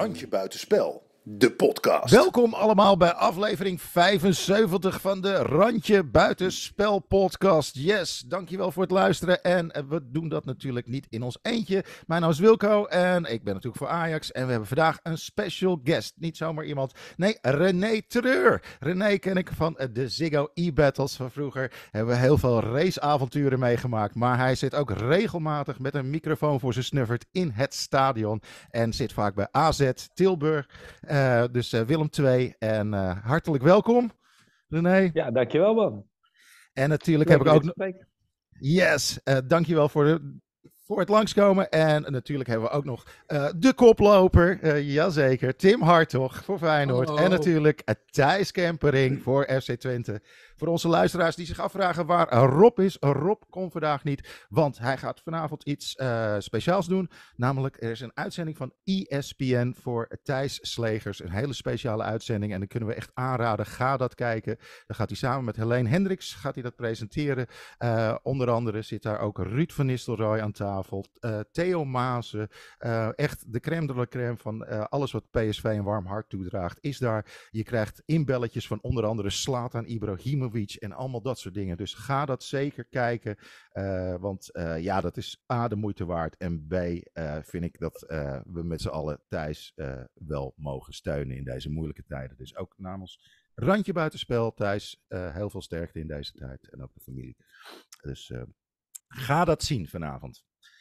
Randje Buitenspel, de podcast. Welkom allemaal bij aflevering 75 van de Randje Buitenspel podcast. Yes, dankjewel voor het luisteren. En we doen dat natuurlijk niet in ons eentje. Mijn naam is Wilco en ik ben natuurlijk voor Ajax. En we hebben vandaag een special guest. Niet zomaar iemand. Nee, René Treur. René ken ik van de Ziggo e-battles van vroeger. Hebben we heel veel raceavonturen meegemaakt. Maar hij zit ook regelmatig met een microfoon voor zijn snuffert in het stadion. En zit vaak bij AZ Tilburg. Dus Willem II. En hartelijk welkom, René. Ja, dankjewel man. En natuurlijk Leuk heb ik ook... spreken. Yes, dankjewel voor het langskomen. En natuurlijk hebben we ook nog de koploper, jazeker, Tim Hartog voor Feyenoord. Hallo. En natuurlijk Thijs Kempering voor FC Twente. Voor onze luisteraars die zich afvragen waar Rob is. Rob komt vandaag niet, want hij gaat vanavond iets speciaals doen. Namelijk, er is een uitzending van ESPN voor Thijs Slegers. Een hele speciale uitzending en dan kunnen we echt aanraden. Ga dat kijken. Dan gaat hij samen met Helene Hendricks gaat hij dat presenteren. Onder andere zit daar ook Ruud van Nistelrooy aan tafel. Theo Maassen. Echt de crème de la crème van alles wat PSV een warm hart toedraagt. Is daar. Je krijgt inbelletjes van onder andere Zlatan Ibrahimovic en allemaal dat soort dingen. Dus ga dat zeker kijken. Want ja, dat is A, de moeite waard. En B, vind ik dat we met z'n allen Thijs wel mogen steunen in deze moeilijke tijden. Dus ook namens Randje Buitenspel, Thijs, heel veel sterkte in deze tijd. En ook de familie. Dus ga dat zien vanavond.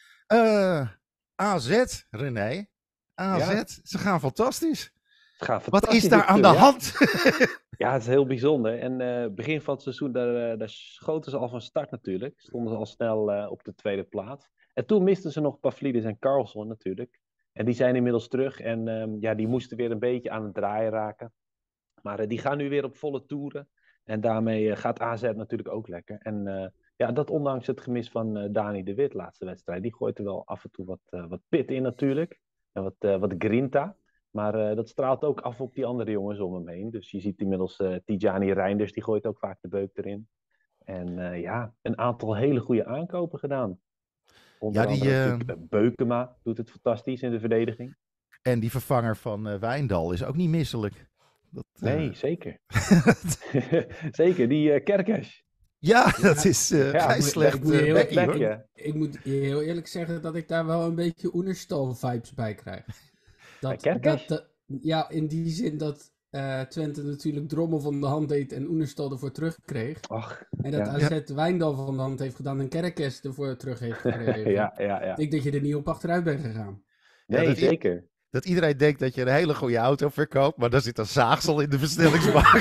AZ, René. AZ, Ja. ze gaan fantastisch. Het gaat Wat fantastisch is daar aan de natuurlijk, hand? Ja, het is heel bijzonder. En begin van het seizoen, daar schoten ze al van start natuurlijk. Stonden ze al snel op de tweede plaats. En toen misten ze nog Pavlidis en Carlson natuurlijk. En die zijn inmiddels terug. En ja, die moesten weer een beetje aan het draaien raken. Maar die gaan nu weer op volle toeren. En daarmee gaat AZ natuurlijk ook lekker. En ja, dat ondanks het gemis van Dani de Wit, laatste wedstrijd. Die gooit er wel af en toe wat pit in natuurlijk. En wat grinta. Maar dat straalt ook af op die andere jongens om hem heen. Dus je ziet inmiddels Tidjani Reinders, die gooit ook vaak de beuk erin. En ja, een aantal hele goede aankopen gedaan. Onder andere natuurlijk Beukema doet het fantastisch in de verdediging. En die vervanger van Wijndal is ook niet misselijk. Nee, zeker. Zeker, die Kerkers. Ja, dat is vrij slecht bekkie, hoor. Ik moet je heel eerlijk zeggen dat ik daar wel een beetje Oenerstal-vibes bij krijg. Ja, in die zin dat Twente natuurlijk Drommel van de hand deed en Oenerstal ervoor terugkreeg. En dat AZ Wijndal van de hand heeft gedaan en Kerkers ervoor terug heeft gekregen. Ja. Ik denk dat je er niet op achteruit bent gegaan. Nee, zeker. Dat iedereen denkt dat je een hele goede auto verkoopt, maar daar zit een zaagsel in de versnellingsbak.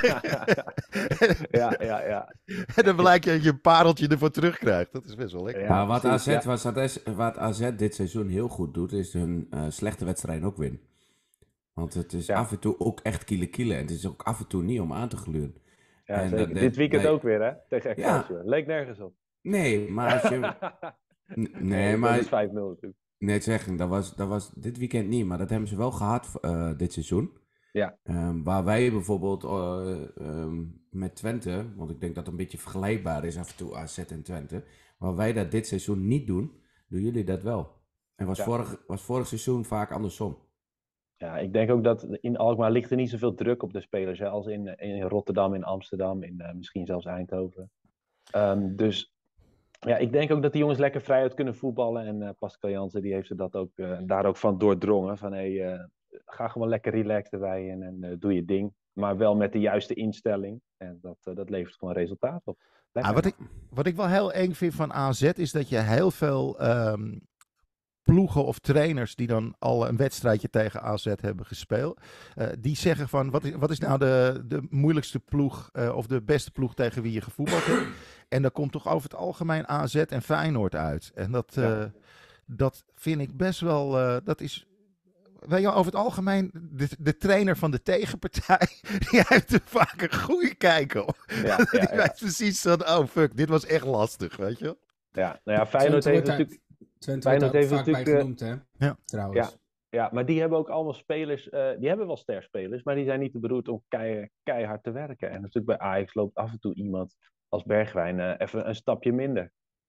Ja. En dan blijkt dat je een pareltje ervoor terugkrijgt. Dat is best wel lekker. Ja, wat AZ dit seizoen heel goed doet, is hun slechte wedstrijden ook winnen. Want het is af en toe ook echt kiele. En het is ook af en toe niet om aan te gluren. Ja, en zeker. Dit weekend ook weer, hè? Tegen Excelsior. Leek nergens op. Nee, maar als je... Dat is 5-0 natuurlijk. Nee, zeggen, dat was dit weekend niet, maar dat hebben ze wel gehad dit seizoen. Ja. Waar wij bijvoorbeeld met Twente, want ik denk dat het een beetje vergelijkbaar is af en toe AZ en Twente, waar wij dat dit seizoen niet doen jullie dat wel. En was vorig seizoen vaak andersom. Ja, ik denk ook dat in Alkmaar ligt er niet zoveel druk op de spelers, hè, als in Rotterdam, in Amsterdam, in misschien zelfs Eindhoven. Dus ja, ik denk ook dat die jongens lekker vrijuit kunnen voetballen. En Pascal Jansen die heeft er daar ook van doordrongen. Van ga gewoon lekker relaxed erbij en doe je ding. Maar wel met de juiste instelling. En dat levert gewoon resultaat op. Wat ik wel heel eng vind van AZ is dat je heel veel ploegen of trainers die dan al een wedstrijdje tegen AZ hebben gespeeld. Die zeggen van, wat is nou de moeilijkste ploeg of de beste ploeg tegen wie je gevoetbald hebt? En dan komt toch over het algemeen AZ en Feyenoord uit. En dat vind ik best wel, dat is... Weet je, over het algemeen, de trainer van de tegenpartij, die heeft er vaak een goede kijk op. Die weet precies van, oh fuck, dit was echt lastig, weet je wel. Ja, nou ja, Feyenoord heeft natuurlijk... Twente wordt daar vaak bij genoemd, hè? Ja. Trouwens. Ja, maar die hebben ook allemaal spelers, die hebben wel sterspelers, maar die zijn niet te beroerd om keihard te werken. En natuurlijk bij Ajax loopt af en toe iemand als Bergwijn even een stapje minder.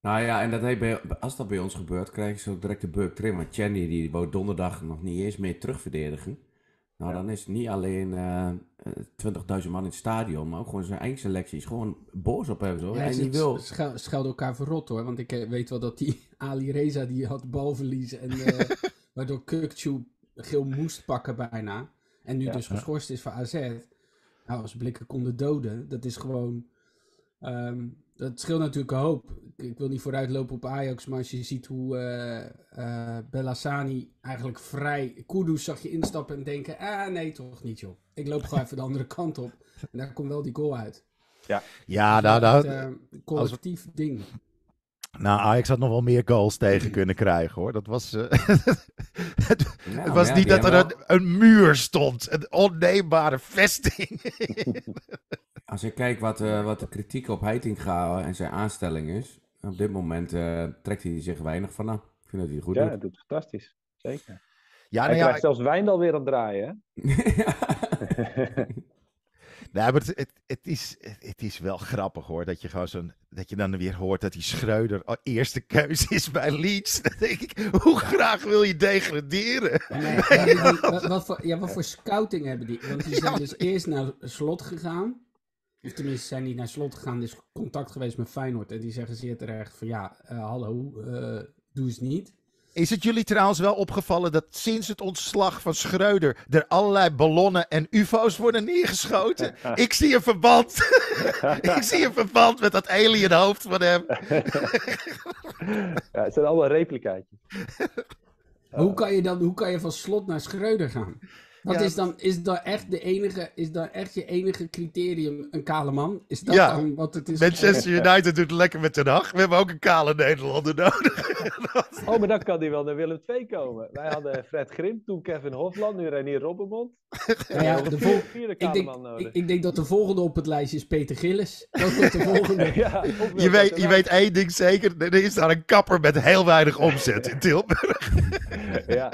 Nou ja, en als dat bij ons gebeurt, krijgen ze ook direct de beuk erin. Want Channy, die wou donderdag nog niet eens meer terugverdedigen. Nou, dan is het niet alleen 20.000 man in het stadion, maar ook gewoon zijn eigen selecties. Gewoon boos op hem, zo. Ja, en die wil... Schelden elkaar verrot, hoor. Want ik weet wel dat die Ali Reza, die had balverlies. En waardoor Kökçü geel moest pakken bijna. En nu dus geschorst is voor AZ. Nou, als blikken konden doden. Dat is gewoon... dat scheelt natuurlijk een hoop. Ik wil niet vooruitlopen op Ajax, maar als je ziet hoe Bellassani eigenlijk vrij... Kudus zag je instappen en denken, nee, toch niet, joh. Ik loop gewoon even de andere kant op. En daar komt wel die goal uit. Ja, collectief ding. Nou, Ajax had nog wel meer goals tegen kunnen krijgen, hoor. Dat was... het was niet dat er een muur stond. Een onneembare vesting. Als je kijkt wat de kritiek op Heitinga en zijn aanstelling is, op dit moment trekt hij zich weinig van aan. Ik vind dat hij het goed doet. Ja, dat doet fantastisch. Zeker. Ja, hij krijgt zelfs Wijndal weer aan het draaien, hè? Nee, maar het is wel grappig, hoor. Dat je gewoon dat je dan weer hoort dat die Schreuder eerste keuze is bij Leeds. Dan denk ik, hoe graag wil je degraderen? Wat voor scouting hebben die? Want die zijn dus eerst naar Slot gegaan. Of tenminste, zijn die naar Slot gegaan. Er is contact geweest met Feyenoord. En die zeggen zeer terecht van hallo, doe eens niet. Is het jullie trouwens wel opgevallen dat sinds het ontslag van Schreuder er allerlei ballonnen en ufo's worden neergeschoten? Ik zie een verband. Ik zie een verband met dat alienhoofd van hem. Ja, het zijn allemaal replicaatjes. Hoe kan je van Slot naar Schreuder gaan? Wat is dan echt je enige criterium een kale man? Is dat dan wat het is? Manchester United doet het lekker met Ten Hag. We hebben ook een kale Nederlander nodig. Oh, maar dan kan hij wel naar Willem II komen. Wij hadden Fred Grim, toen Kevin Hofland, nu Renier Robbenmond. Ik denk dat de volgende op het lijstje is Peter Gillis. Dat wordt de volgende. Je weet één ding zeker. Er is daar een kapper met heel weinig omzet in Tilburg. Ja.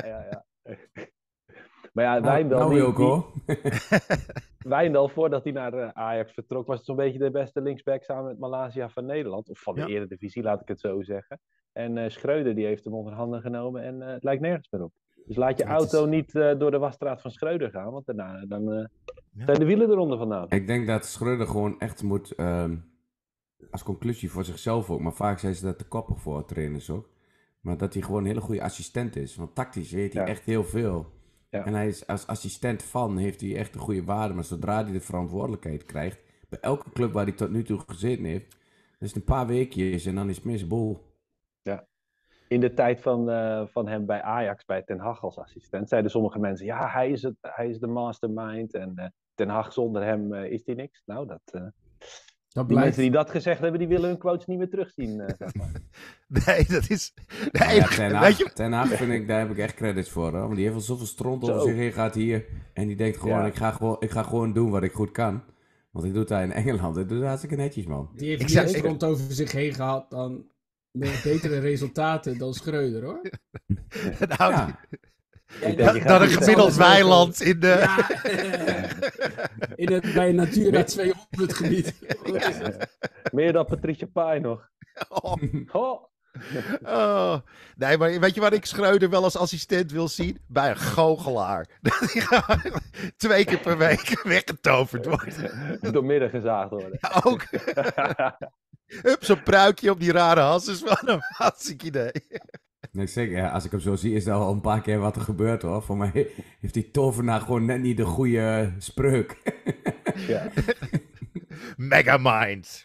Maar ja, Wijndal... Wijndal, voordat hij naar Ajax vertrok, was het zo'n beetje de beste linksback samen met Malaysia van Nederland. Of van de Eredivisie, laat ik het zo zeggen. En Schreuder, die heeft hem onder handen genomen en het lijkt nergens meer op. Dus laat je auto niet door de wasstraat van Schreuder gaan, want daarna zijn de wielen eronder vandaan. Ik denk dat Schreuder gewoon echt moet, als conclusie voor zichzelf ook, maar vaak zijn ze dat te koppig voor trainers ook. Maar dat hij gewoon een hele goede assistent is. Want tactisch weet hij echt heel veel. Ja. En hij is als assistent heeft hij echt een goede waarde. Maar zodra hij de verantwoordelijkheid krijgt, bij elke club waar hij tot nu toe gezeten heeft, dan is het een paar weekjes en dan is het mis boel. Ja. In de tijd van hem bij Ajax, bij Ten Hag als assistent, zeiden sommige mensen, ja, hij is de mastermind en Ten Hag zonder hem is hij niks. Nou, die mensen die dat gezegd hebben, die willen hun quotes niet meer terugzien, zeg maar. Nee, dat is... Ten Hag vind ik, daar heb ik echt credits voor. Hoor. Want die heeft al zoveel stront over zich heen gehad hier. En die denkt gewoon, ik ga gewoon doen wat ik goed kan. Want ik doe het daar in Engeland. Ik doe het hartstikke netjes, man. Die heeft meer stront over zich heen gehad dan met betere resultaten dan Schreuder, hoor. Dan een gemiddeld weiland in de... bij een Natura 200 gebied. Meer dan Patricia Pai nog. Nee, maar weet je waar ik Schreuder wel als assistent wil zien? Bij een goochelaar. Dat hij 2 keer per week weggetoverd wordt. Doormidden gezaagd worden. Ja, ook. Hup, zo'n pruikje op die rare has is wel een hartstikke idee. Nee, zeker, als ik hem zo zie, is er al een paar keer wat er gebeurt, hoor. Voor mij heeft die tovenaar gewoon net niet de goede spreuk. Ja. Megamind.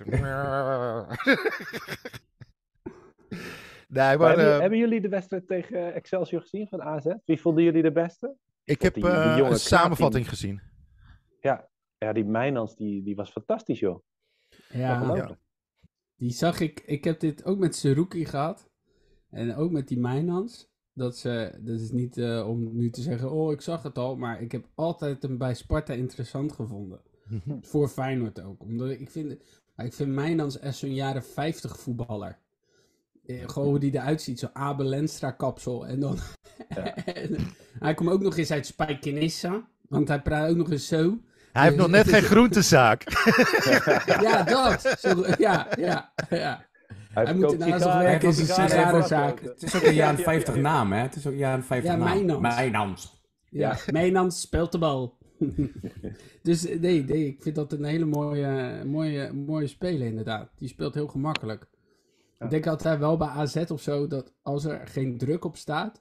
Nee, maar, hebben jullie de wedstrijd tegen Excelsior gezien van AZ? Wie vonden jullie de beste? Ik heb een samenvatting gezien. Ja, die Mijnans, die was fantastisch, joh. Ja. Die zag ik. Ik heb dit ook met Seruki gehad. En ook met die Mijnans. Dat is niet om nu te zeggen, ik zag het al. Maar ik heb altijd hem bij Sparta interessant gevonden. Voor Feyenoord ook. Omdat ik vind Mijnans echt zo'n jaren 50 voetballer. Gewoon hoe die eruit ziet. Zo'n Abel Lenstra kapsel. En dan... hij komt ook nog eens uit Spijkenissa. Want hij praat ook nog eens zo. Hij heeft nog net geen groentezaak. Ja, dat. Ja. Hij moet in Azov sigaren- werken als een sigaren- sigarenzaak. Het is ook een jaren 50 naam, hè? Het is ook een jaren 50 Ja, naam. Mijnans. Mijnans. Ja, Mijnans speelt de bal. Dus nee, ik vind dat een hele mooie speler inderdaad. Die speelt heel gemakkelijk. Ik denk altijd wel bij AZ of zo, dat als er geen druk op staat,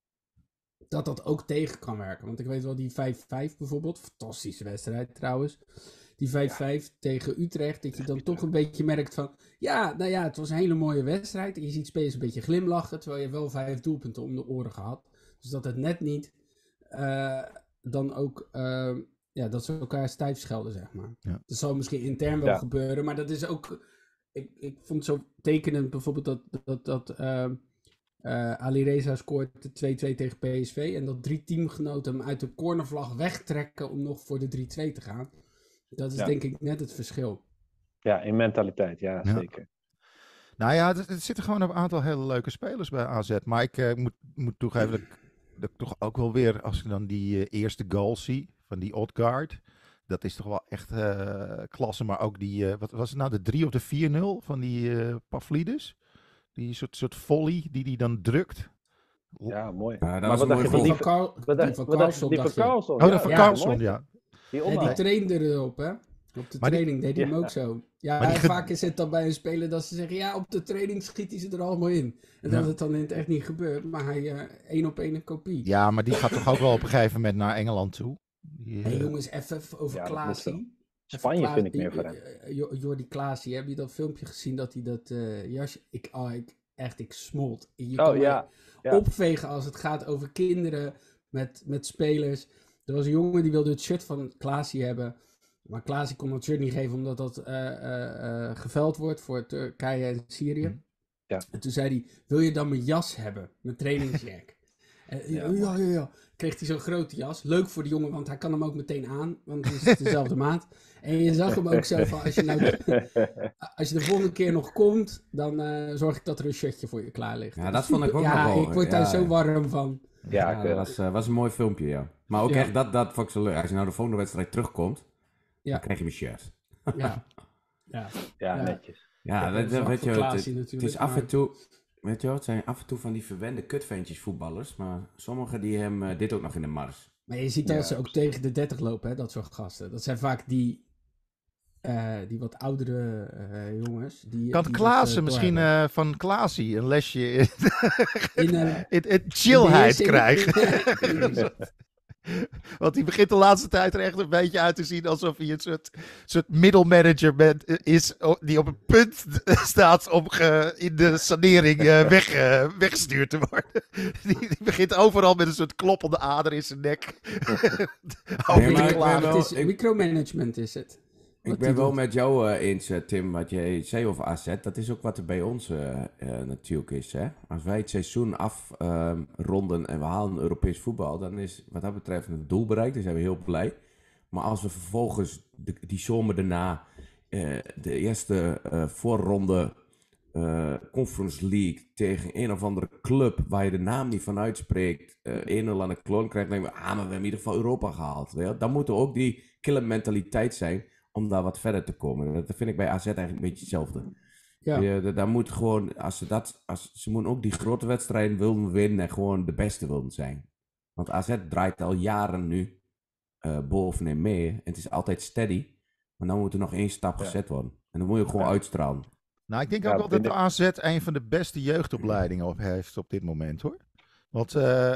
dat ook tegen kan werken. Want ik weet wel, die 5-5 bijvoorbeeld, fantastische wedstrijd trouwens. Die 5-5 tegen Utrecht, dat je dan toch een beetje merkt van, nou ja, het was een hele mooie wedstrijd. En je ziet spelers een beetje glimlachen, terwijl je wel 5 doelpunten om de oren gehad. Dus dat het net niet dan ook, dat ze elkaar stijf schelden, zeg maar. Ja. Dat zal misschien intern wel gebeuren, maar dat is ook, ik vond het zo tekenend bijvoorbeeld dat Ali Reza scoort de 2-2 tegen PSV en dat 3 teamgenoten hem uit de cornervlag wegtrekken om nog voor de 3-2 te gaan. Dat is denk ik net het verschil. Ja, in mentaliteit, ja, zeker. Nou ja, er zitten gewoon een aantal hele leuke spelers bij AZ. Maar ik moet toegeven dat ik toch ook wel weer, als ik dan die eerste goal zie van die Odgaard, dat is toch wel echt klasse. Maar ook die, wat was het nou, de 3 of de 4-0 van die Pavlidis? Die soort volley die dan drukt. Ja, mooi. Dat Maar was wat een dacht mooie je goal. van Die van Carlson, die van dacht je. Carlson? Oh, dat van Carlson, mooi. ja. Die En die omhaal. trainde erop, hè? Op de Maar die- training deed hij hem ook zo. Ja, Maar die vaak is het dan bij een speler dat ze zeggen, ja, op de training schiet hij ze er allemaal in. En dat het dan in het echt niet gebeurt, maar hij 1 op 1 een kopie. Ja, maar die gaat toch ook wel op een gegeven moment naar Engeland toe? Die, Hé jongens, even over Ja, dat moet Klaasie. Spanje vind ik meer voor hem. Jordi Klaasie, heb je dat filmpje gezien dat hij dat jasje... Ik smolt. Je Oh, kan ja. mij opvegen als het gaat over kinderen met spelers. Er was een jongen die wilde het shirt van Klaasie hebben. Maar Klaasie kon dat shirt niet geven omdat dat geveld wordt voor Turkije en Syrië. Ja. En toen zei hij, wil je dan mijn jas hebben? Mijn trainingsjack. Ja. Kreeg hij zo'n grote jas. Leuk voor de jongen, want hij kan hem ook meteen aan. Want het is dezelfde maat. En je zag hem ook zo van, als je de volgende keer nog komt, dan zorg ik dat er een shirtje voor je klaar ligt. Ja, dat vond ik ook nog Ja, wel. ik word daar zo warm van. Ja, dat was een mooi filmpje, ja. Maar ook Ja. echt, dat vond ik zo leuk. Als je nou de volgende wedstrijd terugkomt, Ja. dan krijg je mijn shirt. Ja. netjes. Ja, dat is wel weet voor je, Klaasie het natuurlijk, is af maar- en toe, weet je wel, het zijn af en toe van die verwende kutventjes voetballers, maar sommigen die hem dit ook nog in de mars. Maar je ziet dat ze ook tegen de 30 lopen, hè, dat soort gasten. Dat zijn vaak die wat oudere jongens. kan die Klaassen dat, misschien doorhebben. van Klaasie een lesje in chillheid in- krijgen? Want die begint de laatste tijd er echt een beetje uit te zien alsof hij een soort middelmanager is die op een punt staat om in de sanering weggestuurd te worden. Die begint overal met een soort kloppende ader in zijn nek. Nee, maar ik ben Het wel- is micromanagement is het. Ik Wat ben die wel doet. met jou eens, Tim, wat jij zei over AZ. Dat is ook wat er bij ons natuurlijk is. Hè? Als wij het seizoen afronden en we halen Europees voetbal, dan is wat dat betreft het doel bereikt. Dan zijn we heel blij. Maar als we vervolgens die zomer daarna de eerste voorronde Conference League tegen een of andere club waar je de naam niet van uitspreekt, 1-0 aan de kloon krijgt, dan denk je, maar we hebben in ieder geval Europa gehaald. Weet je? Dan moet er ook die killer mentaliteit zijn om daar wat verder te komen. Dat vind ik bij AZ eigenlijk een beetje hetzelfde. Ja. Daar moet gewoon, ze moeten ook die grote wedstrijden willen winnen en gewoon de beste willen zijn. Want AZ draait al jaren nu bovenin mee. En het is altijd steady. Maar dan moet er nog 1 stap gezet worden. En dan moet je gewoon uitstralen. Nou, ik denk Ja, ook wel dat de binnen- AZ een van de beste jeugdopleidingen heeft op dit moment, hoor. Want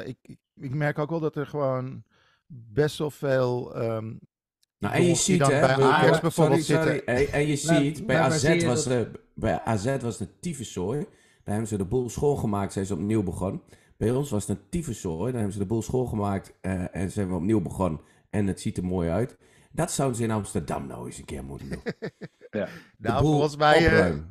ik merk ook wel dat er gewoon best wel veel... Nou, en je jongens die ziet, dan hè, bij Ajax bijvoorbeeld zitten. En je Maar- ziet, bij maar waar zie AZ, je bij AZ was het een tyfuszooi. Daar hebben ze de boel schoongemaakt, zijn ze opnieuw begonnen. Bij ons was het een tyfuszooi. Daar hebben ze de boel schoongemaakt en zijn we opnieuw begonnen. En het ziet er mooi uit. Dat zouden ze in Amsterdam nou eens een keer moeten doen. Ja. De Nou, boel volgens mij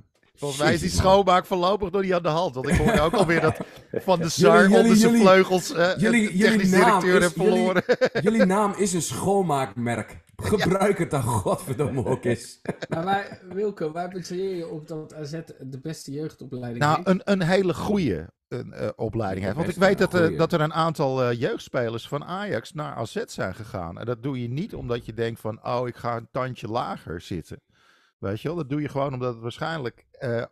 is die Jezus, man. schoonmaak voorlopig nog niet aan de hand. Want ik hoorde ook alweer dat Van de Sar Jullie- onder zijn jullie- vleugels jullie technisch naam directeur is- heeft verloren. Jullie naam is een schoonmaakmerk. Gebruik het dan godverdomme ook eens. Maar Wilco, waar baseer je op dat AZ de beste jeugdopleiding Nou, heeft? een hele goede opleiding heeft. Want ik weet dat er een aantal jeugdspelers van Ajax naar AZ zijn gegaan. En dat doe je niet omdat je denkt van, oh, ik ga een tandje lager zitten. Weet je wel, dat doe je gewoon omdat het waarschijnlijk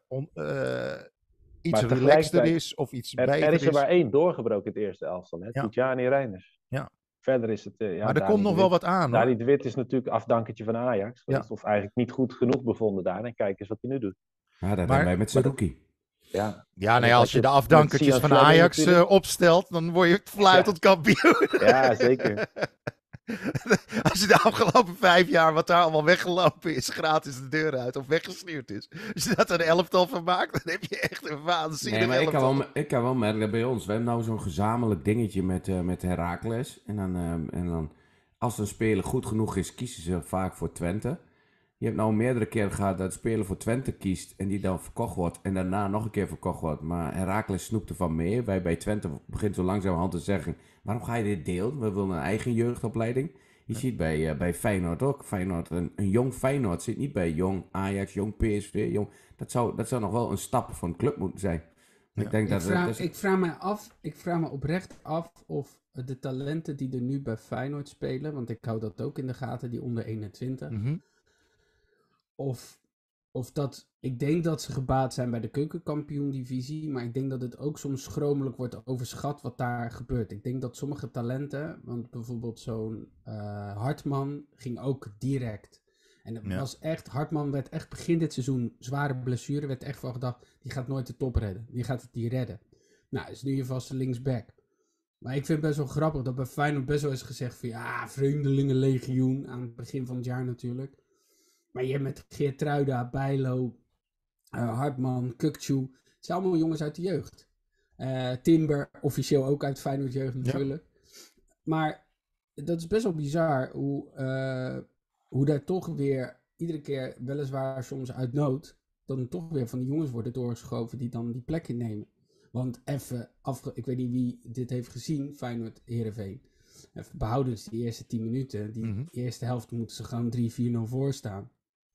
iets Maar relaxter is of iets beter Er is er is. maar 1 doorgebroken in het eerste elftal. Hè? Ja. Tidjani Reinders. Ja. Verder is het... Maar er komt nog wel wat aan, hoor. Dani de Wit is natuurlijk afdankertje van Ajax. Ja. Of eigenlijk niet goed genoeg bevonden daar. En kijk eens wat hij nu doet. Ja, dat Maar- hebben wij met Saruki. Ja, Ja, nou ja, als je de afdankertjes Sian van Fleming Ajax natuurlijk. opstelt, dan word je fluitend kampioen. Ja, zeker. Als je de afgelopen 5 jaar wat daar allemaal weggelopen is, gratis de deur uit of weggestuurd is. Als je dat een elftal van maakt, dan heb je echt een waanzinnig Nee, maar elftal. ik kan wel merken dat bij ons. We hebben nou zo'n gezamenlijk dingetje met Heracles. En dan, als een speler goed genoeg is, kiezen ze vaak voor Twente. Je hebt nou meerdere keren gehad dat een speler voor Twente kiest en die dan verkocht wordt. En daarna nog een keer verkocht wordt. Maar Heracles snoept ervan mee. Wij bij Twente begint zo langzamerhand te zeggen, waarom ga je dit delen? We willen een eigen jeugdopleiding. Je ziet bij Feyenoord ook. Feyenoord, een jong Feyenoord zit niet bij jong Ajax, jong PSV. Jong, dat zou nog wel een stap van een club moeten zijn. Ja. Ik denk Ik vraag me oprecht af of de talenten die er nu bij Feyenoord spelen, want ik hou dat ook in de gaten, die onder 21. Mhm. Of dat, ik denk dat ze gebaat zijn bij de keukenkampioen-divisie, maar ik denk dat het ook soms schromelijk wordt overschat wat daar gebeurt. Ik denk dat sommige talenten, want bijvoorbeeld zo'n Hartman ging ook direct. En het was echt, Hartman werd echt begin dit seizoen zware blessure, werd echt van gedacht, die gaat nooit de top redden. Die gaat het niet redden. Nou, is nu je vaste linksback. Maar ik vind het best wel grappig dat bij Feyenoord best wel is gezegd van ja, vreemdelingenlegioen aan het begin van het jaar natuurlijk. Maar je hebt met Geertruida, Bijlo, Hartman, Kukçu. Het zijn allemaal jongens uit de jeugd. Timber, officieel ook uit Feyenoord jeugd natuurlijk. Ja. Maar dat is best wel bizar hoe daar toch weer iedere keer, weliswaar soms uit nood, dan toch weer van die jongens worden doorgeschoven die dan die plek innemen. Want ik weet niet wie dit heeft gezien, Feyenoord Heerenveen. Even behouden ze die eerste 10 minuten. Die eerste helft moeten ze gewoon 3-4-0 voor staan.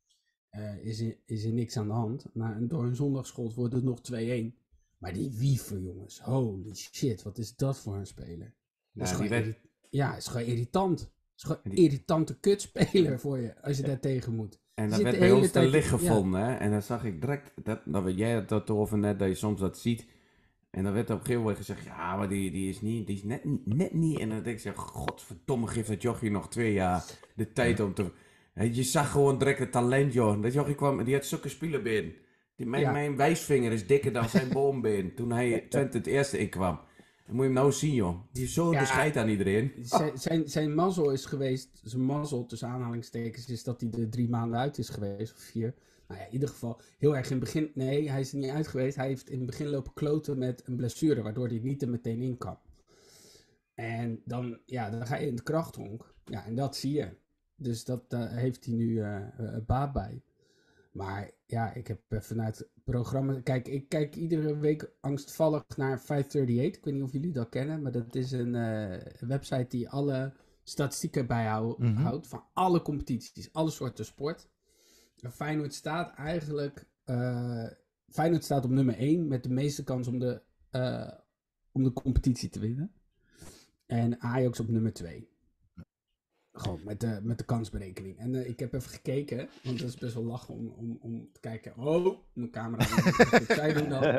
Is er niks aan de hand. Maar door een zondagschot wordt het nog 2-1. Maar die Wiever, jongens. Holy shit, wat is dat voor een speler? Dat is gewoon irritant. Het is gewoon een irritante kutspeler voor je, als je daar tegen moet. En dat werd bij ons te licht gevonden, hè. En dan zag ik direct, jij had het over net, dat je soms dat ziet. En dan werd op een gegeven moment gezegd, ja, maar die is net niet. En dan denk je, godverdomme, geeft dat jochie nog 2 jaar de tijd om te... Je zag gewoon direct het talent, joh. Dat jochie kwam, die had zulke spielenbeen. Mijn wijsvinger is dikker dan zijn boombeen. Toen hij Twente het eerste in kwam. Dan moet je hem nou zien, joh. Die is zo de scheid aan iedereen. Zijn mazzel is geweest, zijn mazzel tussen aanhalingstekens, is dat hij er 3 maanden uit is geweest, of 4. Nou ja, in ieder geval heel erg in het begin... Nee, hij is er niet uit geweest. Hij heeft in het begin lopen kloten met een blessure, waardoor hij niet er meteen in kan. En dan ga je in de krachthonk. Ja, en dat zie je. Dus dat heeft hij nu baat bij. Maar ja, ik heb vanuit het programma... Kijk, ik kijk iedere week angstvallig naar 538. Ik weet niet of jullie dat kennen, maar dat is een website die alle statistieken bijhoudt van alle competities, alle soorten sport. Feyenoord staat eigenlijk... Feyenoord staat op nummer 1 met de meeste kans om de competitie te winnen. En Ajax op nummer 2. Gewoon met de kansberekening. En ik heb even gekeken, want dat is best wel lachen om te kijken. Oh, mijn camera. Zij doen dan.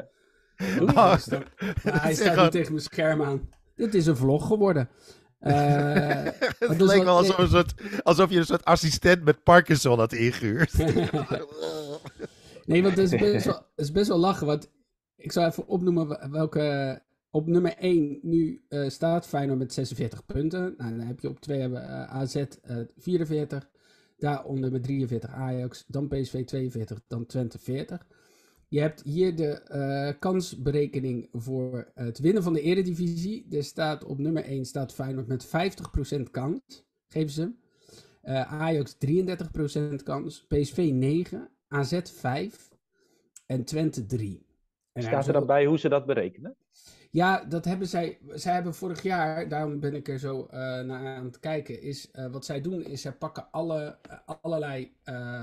Hij staat nu tegen mijn scherm aan. Dit is een vlog geworden. Het leek wel alsof je een soort assistent met Parkinson had ingehuurd. Nee, want het is best wel lachen. Want ik zal even opnoemen welke... Op nummer 1 nu staat Feyenoord met 46 punten. Nou, dan heb je op 2 hebben AZ 44. Daaronder met 43 Ajax. Dan PSV 42. Dan Twente 40. Je hebt hier de kansberekening voor het winnen van de Eredivisie. Er staat op nummer 1 staat Feyenoord met 50% kans. Geven ze hem. Ajax 33% kans. PSV 9. AZ 5. En Twente 3. Staat er dan bij hoe ze dat berekenen? Ja, dat hebben zij hebben vorig jaar, daarom ben ik er zo naar aan het kijken, is wat zij doen is zij pakken allerlei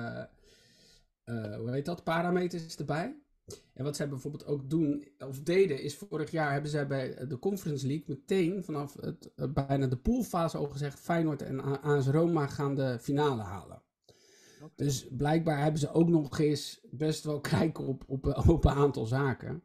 parameters erbij. En wat zij bijvoorbeeld ook doen, of deden, is vorig jaar hebben zij bij de Conference League meteen vanaf bijna de poolfase al gezegd, Feyenoord en AS Roma gaan de finale halen. Dus blijkbaar hebben ze ook nog eens best wel kijken op een aantal zaken.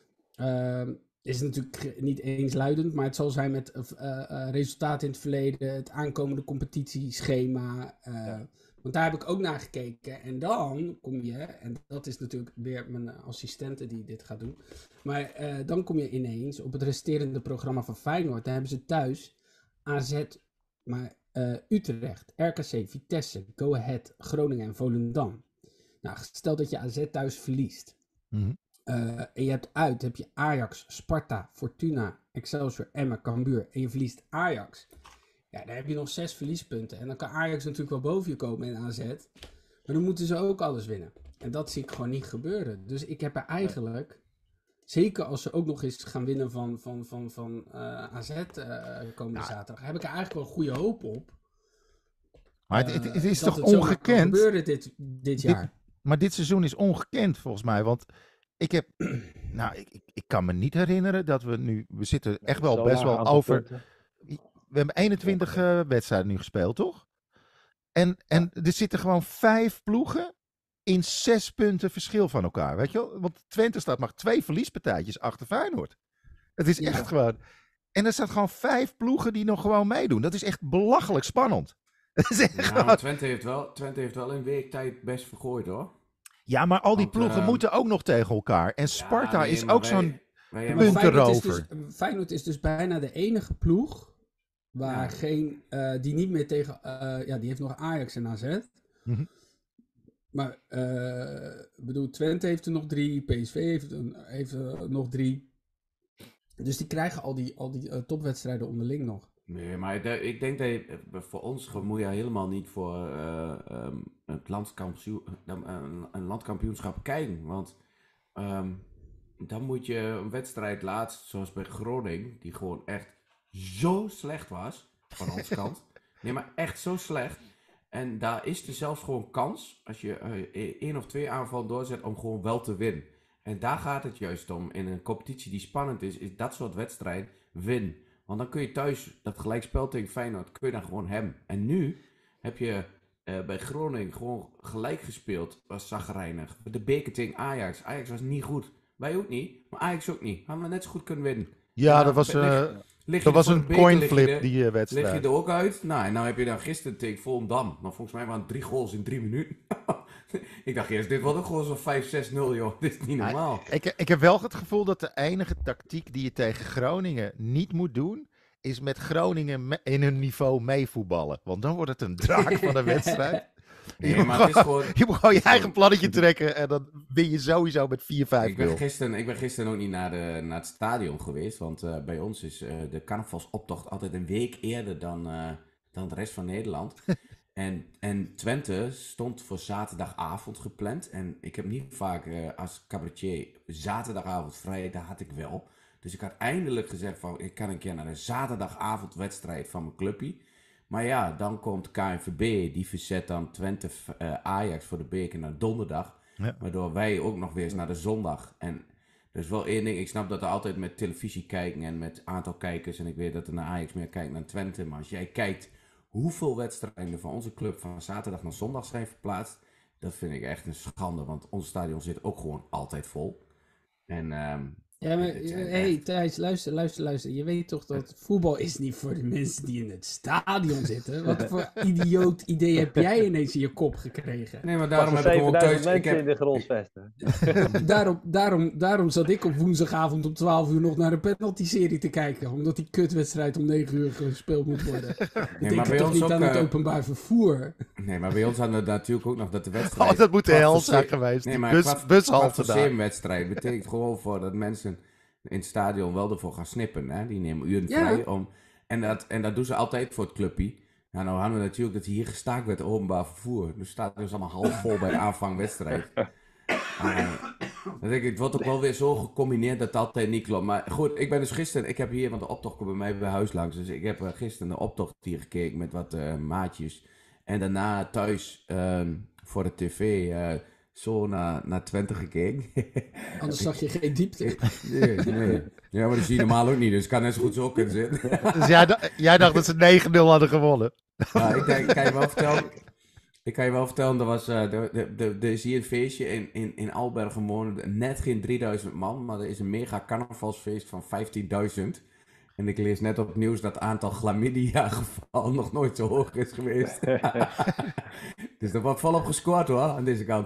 Is natuurlijk niet eensluidend, maar het zal zijn met resultaten in het verleden, het aankomende competitieschema. Want daar heb ik ook naar gekeken. En dan kom je, en dat is natuurlijk weer mijn assistente die dit gaat doen. Maar dan kom je ineens op het resterende programma van Feyenoord. Daar hebben ze thuis AZ, maar Utrecht, RKC, Vitesse, Go Ahead, Groningen en Volendam. Nou, stel dat je AZ thuis verliest. Mhm. En je hebt heb je Ajax, Sparta, Fortuna, Excelsior, Emmen, Cambuur. En je verliest Ajax. Ja, dan heb je nog 6 verliespunten. En dan kan Ajax natuurlijk wel boven je komen in AZ. Maar dan moeten ze ook alles winnen. En dat zie ik gewoon niet gebeuren. Dus ik heb er eigenlijk, zeker als ze ook nog eens gaan winnen van AZ komende zaterdag, heb ik er eigenlijk wel goede hoop op. Maar het is toch zomaar kan ongekend? gebeuren dit jaar. Maar dit seizoen is ongekend volgens mij. Want ik heb, ik kan me niet herinneren dat we zitten echt wel best wel over. We hebben 21 wedstrijden nu gespeeld, toch? En er zitten gewoon 5 ploegen in 6 punten verschil van elkaar, weet je wel? Want Twente staat maar 2 verliespartijtjes achter Feyenoord. Het is echt gewoon. En er staan gewoon 5 ploegen die nog gewoon meedoen. Dat is echt belachelijk spannend. Dat is echt gewoon. Maar Twente heeft wel in week tijd best vergooid, hoor. Ja, maar al die ploegen moeten ook nog tegen elkaar. En Sparta is ook zo'n puntenrover. Feyenoord is dus bijna de enige ploeg waar die niet meer tegen, die heeft nog Ajax en AZ. Mhm. Maar, bedoel, Twente heeft er nog 3, PSV heeft er nog 3. Dus die krijgen al die topwedstrijden onderling nog. Nee, maar ik denk dat voor ons moet je helemaal niet voor een landkampioenschap kijken. Want dan moet je een wedstrijd laatst, zoals bij Groningen, die gewoon echt zo slecht was, van onze kant. Nee, maar echt zo slecht. En daar is er zelfs gewoon kans, als je 1 of 2 aanvallen doorzet, om gewoon wel te winnen. En daar gaat het juist om. In een competitie die spannend is dat soort wedstrijd win. Want dan kun je thuis dat gelijkspel tegen Feyenoord, kun je dan gewoon hebben. En nu heb je bij Groningen gewoon gelijk gespeeld, was chagrijnig. De beker tegen Ajax. Ajax was niet goed. Wij ook niet, maar Ajax ook niet. Hadden we net zo goed kunnen winnen. Ja, dat was een coinflip, die wedstrijd. Leg je er ook uit? Nou, en nou heb je dan gisteren tegen Volendam. Nou, volgens mij waren 3 goals in 3 minuten. Ik dacht eerst, dit wordt ook gewoon zo'n 5-6-0, joh. Dit is niet normaal. Ik heb wel het gevoel dat de enige tactiek die je tegen Groningen niet moet doen, is met Groningen in hun niveau meevoetballen. Want dan wordt het een draak van de wedstrijd. Nee, je, maar moet het is gewoon, je moet gewoon je eigen plannetje trekken en dan win je sowieso met 4-5-0. Ik ben gisteren ook niet naar het stadion geweest, want bij ons is de carnavalsoptocht altijd een week eerder dan de rest van Nederland. En Twente stond voor zaterdagavond gepland. En ik heb niet vaak als cabaretier zaterdagavond vrij, dat had ik wel. Dus ik had eindelijk gezegd van, ik kan een keer naar een zaterdagavondwedstrijd van mijn clubpie. Maar ja, dan komt KNVB, die verzet dan Twente Ajax voor de beker naar donderdag. Ja. Waardoor wij ook nog weer eens naar de zondag. En er is wel één ding, ik snap dat er altijd met televisie kijken en met aantal kijkers. En ik weet dat er naar Ajax meer kijkt dan Twente. Maar als jij kijkt hoeveel wedstrijden van onze club van zaterdag naar zondag zijn verplaatst, dat vind ik echt een schande. Want ons stadion zit ook gewoon altijd vol. En ja, maar hey Thijs, luister. Je weet toch dat voetbal is niet voor de mensen die in het stadion zitten. Wat voor idioot idee heb jij ineens in je kop gekregen? Nee, maar daarom heb ik gewoon thuis... mensen in de grondvesten. Daarom zat ik op woensdagavond om 12 uur nog naar de penalty-serie te kijken. Omdat die kutwedstrijd om 9 uur gespeeld moet worden. Nee, maar denk toch niet aan het openbaar vervoer. Nee, maar bij ons hadden we natuurlijk ook nog dat de wedstrijd... Oh, dat moet de hel zijn geweest. Nee, maar bushalte daar. Een wedstrijd betekent gewoon voor dat mensen in het stadion wel ervoor gaan snippen. Hè? Die nemen uren vrij om... En dat doen ze altijd voor het clubje. Nou hadden we natuurlijk dat hier gestaakt werd openbaar vervoer. Dus het staat dus allemaal half vol bij de aanvangwedstrijd. Dan denk ik, het wordt ook wel weer zo gecombineerd dat het altijd niet klopt. Maar goed, ik ben dus gisteren... Ik heb hier, want de optocht komt bij mij bij huis langs. Dus ik heb gisteren de optocht hier gekeken met wat maatjes. En daarna thuis voor de tv... zo naar Twente gekeken. Anders zag je geen diepte. Nee. Ja, maar dat zie je normaal ook niet, dus het kan net zo goed zo kunnen zitten. Dus jij dacht dat ze 9-0 hadden gewonnen? Ja, ik denk, kan je wel vertellen. Ik kan je wel vertellen, er is hier een feestje in Albergen wonen net geen 3000 man, maar er is een mega carnavalsfeest van 15.000. En ik lees net op het nieuws dat het aantal chlamydia-gevallen nog nooit zo hoog is geweest. Dus er wordt volop gescoord hoor, aan deze kant.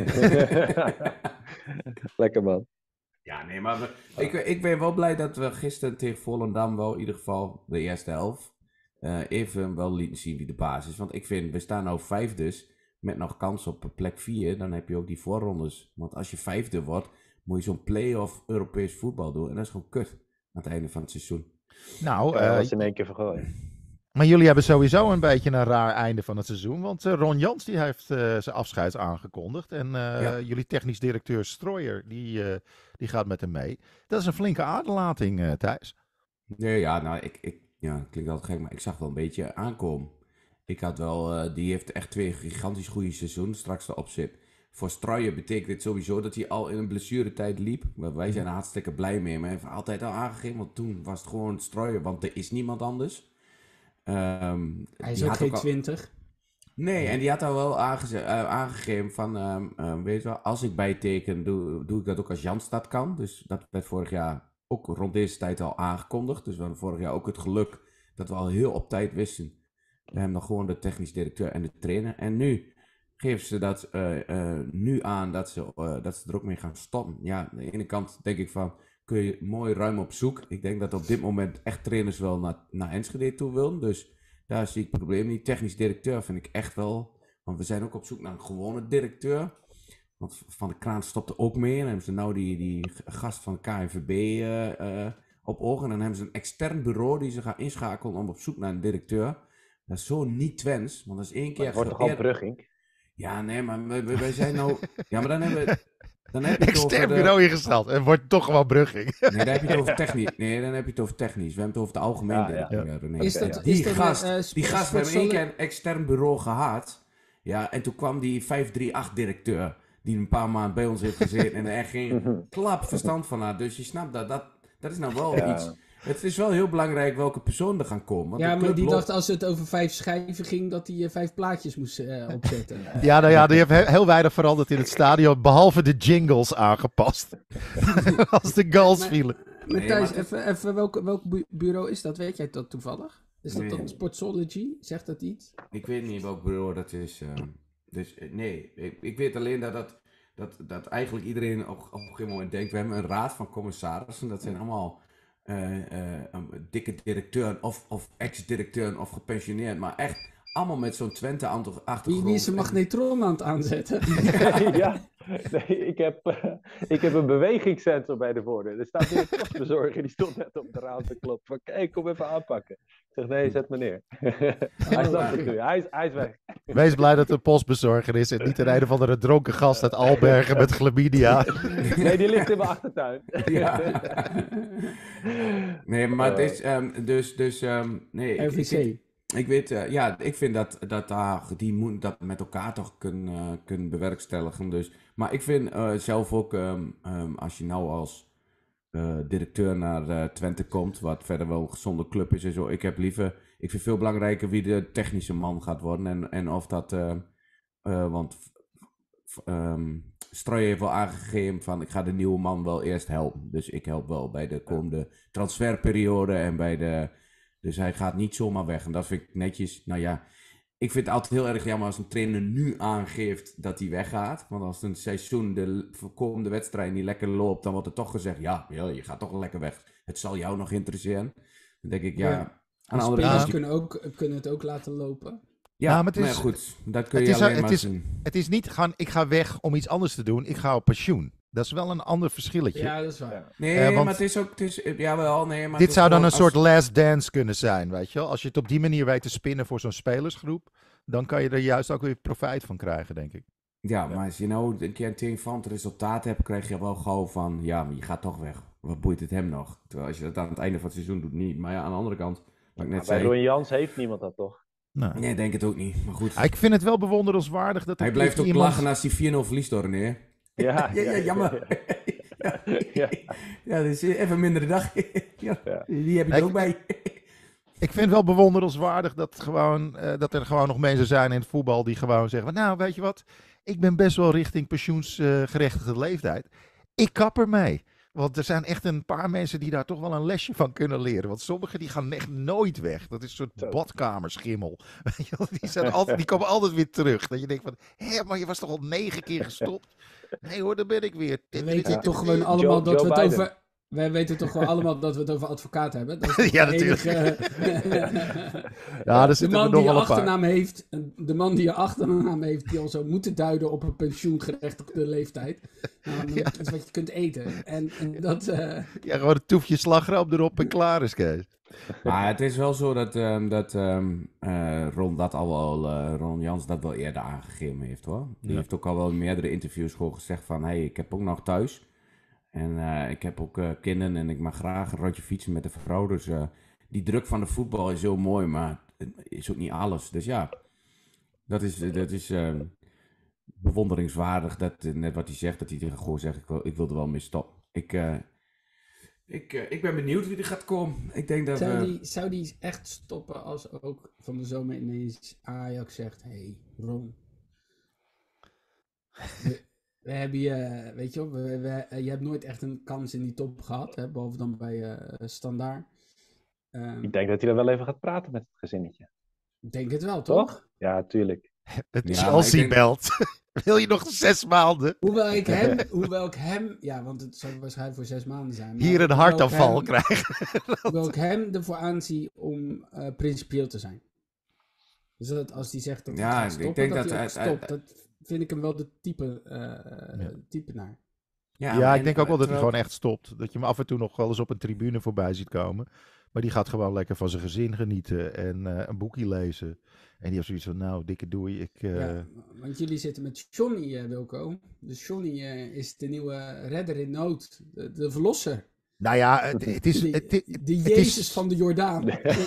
Lekker man. Ja, nee, maar ik ben wel blij dat we gisteren tegen Volendam wel in ieder geval de eerste helft even wel lieten zien wie de baas is. Want ik vind, we staan nou vijfdes met nog kans op plek 4. Dan heb je ook die voorrondes. Want als je vijfde wordt, moet je zo'n play-off Europees voetbal doen. En dat is gewoon kut aan het einde van het seizoen. Nou, Dat was in één keer vergooien. maar jullie hebben sowieso een beetje een raar einde van het seizoen. Want Ron Jans die heeft zijn afscheid aangekondigd. En jullie technisch directeur Strooijer, die gaat met hem mee. Dat is een flinke aderlating, Thijs. Nee, ja, nou, het klinkt altijd gek, maar ik zag wel een beetje aankomen. Ik had wel, die heeft echt 2 gigantisch goede seizoenen straks erop zit. Voor Strooijer betekent dit sowieso dat hij al in een blessuretijd liep. Wij zijn er hartstikke blij mee, maar hij heeft altijd al aangegeven, want toen was het gewoon Strooijer, want er is niemand anders. Hij is ook geen 20. Nee, en die had al wel aangegeven van, weet je wel, als ik bijteken, doe ik dat ook als Jans dat kan. Dus dat werd vorig jaar ook rond deze tijd al aangekondigd. Dus we hadden vorig jaar ook het geluk dat we al heel op tijd wisten. We hebben nog gewoon de technisch directeur en de trainer. En nu geven ze dat nu aan dat ze er ook mee gaan stoppen. Ja, aan de ene kant denk ik van, kun je mooi ruim op zoek. Ik denk dat op dit moment echt trainers wel naar Enschede toe willen. Dus daar zie ik het probleem niet. Technisch directeur vind ik echt wel. Want we zijn ook op zoek naar een gewone directeur. Want Van de Kraan stopte ook mee. En dan hebben ze nou die gast van KNVB op ogen. En dan hebben ze een extern bureau die ze gaan inschakelen om op zoek naar een directeur. Dat is zo niet Twents. Want dat is één keer. Het wordt toch al Brugging? Ja, nee, maar wij zijn nou. Ja, maar dan hebben we. Dan heb je Extern bureau ingesteld. En wordt toch wel Brugging. Nee, dan heb je het over technisch. Nee, dan heb je het over technisch. We hebben het over de algemeen directeur. Ja. Nee. Die gast, we hebben één keer een extern bureau gehad. Ja, en toen kwam die 538-directeur. Die een paar maanden bij ons heeft gezeten. En er echt geen klap verstand van had. Dus je snapt dat is nou wel iets. Het is wel heel belangrijk welke persoon er gaan komen. Want Ja, de maar club die loopt- dacht als het over 5 schijven ging, dat hij 5 plaatjes moest opzetten. Ja, nou ja, die heeft heel weinig veranderd in het stadion. Behalve de jingles aangepast. Als de goals vielen. Maar Nee, Thijs, maar even welk bureau is dat? Weet jij dat toevallig? Is dat Nee. dan Sportsology? Zegt dat iets? Ik weet niet welk bureau dat is. Dus nee, ik weet alleen dat eigenlijk iedereen op een gegeven moment denkt, we hebben een raad van commissarissen. Dat zijn allemaal dikke directeuren of ex-directeuren of gepensioneerd. Maar echt allemaal met zo'n Twente-achtergrond. Wie is een magnetron aan het aanzetten? Ja, nee, ik heb een bewegingssensor bij de voordeur. Er staat hier een postbezorger, die stond net op de raam te kloppen. Van, kijk, kom even aanpakken. Ik zeg, nee, zet me neer. Hij snapt het nu, hij is weg. Wees blij dat het een postbezorger is. En niet een of andere dronken gast uit Albergen met chlamydia. Nee, die ligt in mijn achtertuin. Ja. Nee, maar het is nee. RVC. Ik weet, ik vind dat die moeten dat met elkaar toch kunnen bewerkstelligen. Dus. Maar ik vind zelf ook, als je nou als directeur naar Twente komt, wat verder wel een gezonde club is en zo. Ik vind veel belangrijker wie de technische man gaat worden. En of dat, want Strooijer heeft wel aangegeven van ik ga de nieuwe man wel eerst helpen. Dus ik help wel bij de komende transferperiode en bij de... Dus hij gaat niet zomaar weg. En dat vind ik netjes. Nou ja, ik vind het altijd heel erg jammer als een trainer nu aangeeft dat hij weggaat. Want als een seizoen de komende wedstrijd niet lekker loopt, dan wordt er toch gezegd, ja, je gaat toch lekker weg. Het zal jou nog interesseren. Dan denk ik, aan de andere Spelers kant... kunnen het ook laten lopen. Ja, maar het maar is- goed, dat kun je alleen maar zien. Het is niet ik ga weg om iets anders te doen. Ik ga op pensioen. Dat is wel een ander verschilletje. Ja, dat is waar. Nee, want- maar het is ook... Jawel, nee, maar Dit het zou is dan een gewoon soort last dance kunnen zijn, weet je wel. Als je het op die manier weet te spinnen voor zo'n spelersgroep, dan kan je er juist ook weer profijt van krijgen, denk ik. Ja, maar als je nou een keer een triomfant resultaat hebt, krijg je wel gauw van, ja, maar je gaat toch weg. Wat boeit het hem nog? Terwijl als je dat aan het einde van het seizoen doet, niet. Maar ja, aan de andere kant, wat ik net Bij zei, Ron Jans heeft niemand dat toch? Nou, nee, denk het ook niet. Maar goed, ik vind het wel bewonderenswaardig dat er hij blijft ook iemand... lachen als hij 4-0 verliest door René. Ja, Ja, jammer. Ja. Ja, dus even een mindere dag. Ja, Ja. die heb ik er ook bij. Ik vind het wel bewonderenswaardig dat er gewoon nog mensen zijn in het voetbal die gewoon zeggen, nou weet je wat, ik ben best wel richting pensioensgerechtigde leeftijd. Ik kap ermee. Want er zijn echt een paar mensen die daar toch wel een lesje van kunnen leren. Want sommigen die gaan echt nooit weg. Dat is een soort badkamerschimmel. Weet je wel, die komen altijd weer terug. Dat je denkt van, hé, maar je was toch al 9 keer gestopt? Nee hoor, daar ben ik weer. We weten toch gewoon allemaal dat we het over... Wij weten toch gewoon allemaal dat we het over advocaat hebben? Dat is ja, natuurlijk. Ja, de man die je achternaam heeft, de man die je achternaam heeft, die al zou moeten duiden op een pensioengerechtigde leeftijd. Nou, dat is wat je kunt eten. En dat... Ja, gewoon een toefje slagroom erop en klaar is, Kees. Maar het is wel zo dat Ron Jans dat wel eerder aangegeven heeft, hoor. Die heeft ook al wel in meerdere interviews gewoon gezegd van, hey, ik heb ook nog thuis. En ik heb ook kinderen en ik mag graag een rondje fietsen met de vrouw. Dus die druk van de voetbal is heel mooi, maar het is ook niet alles. Dus ja, dat is bewonderingswaardig. Net wat hij zegt, dat hij gewoon zegt, ik wil er wel mee stoppen. Ik ben benieuwd wie er gaat komen. Ik denk dat, zou die echt stoppen als ook van de zomer ineens Ajax zegt, hey Ron... We hebben je, weet je wel, je hebt nooit echt een kans in die top gehad, hè, behalve dan bij Standaard. Ik denk dat hij er wel even gaat praten met het gezinnetje. Ik denk het wel, toch? Ja, tuurlijk. Het Chelsea belt. Wil je nog 6 maanden? Hoewel ik hem, ja, want het zou waarschijnlijk voor 6 maanden zijn. Hier een hartaanval krijgen. Hoewel ik hem ervoor aanzie om principieel te zijn. Dus dat als hij zegt dat hij gaat stoppen, ik denk dat hij stopt. Dat vind ik hem wel de type naar. Ja, ik denk ook wel dat hij gewoon echt stopt. Dat je hem af en toe nog wel eens op een tribune voorbij ziet komen. Maar die gaat gewoon lekker van zijn gezin genieten en een boekje lezen. En die heeft zoiets van, nou, dikke doei. Ja, want jullie zitten met Johnny, Wilco. Dus Johnny is de nieuwe redder in nood. De verlosser. Nou ja, het is... De Jezus van de Jordaan.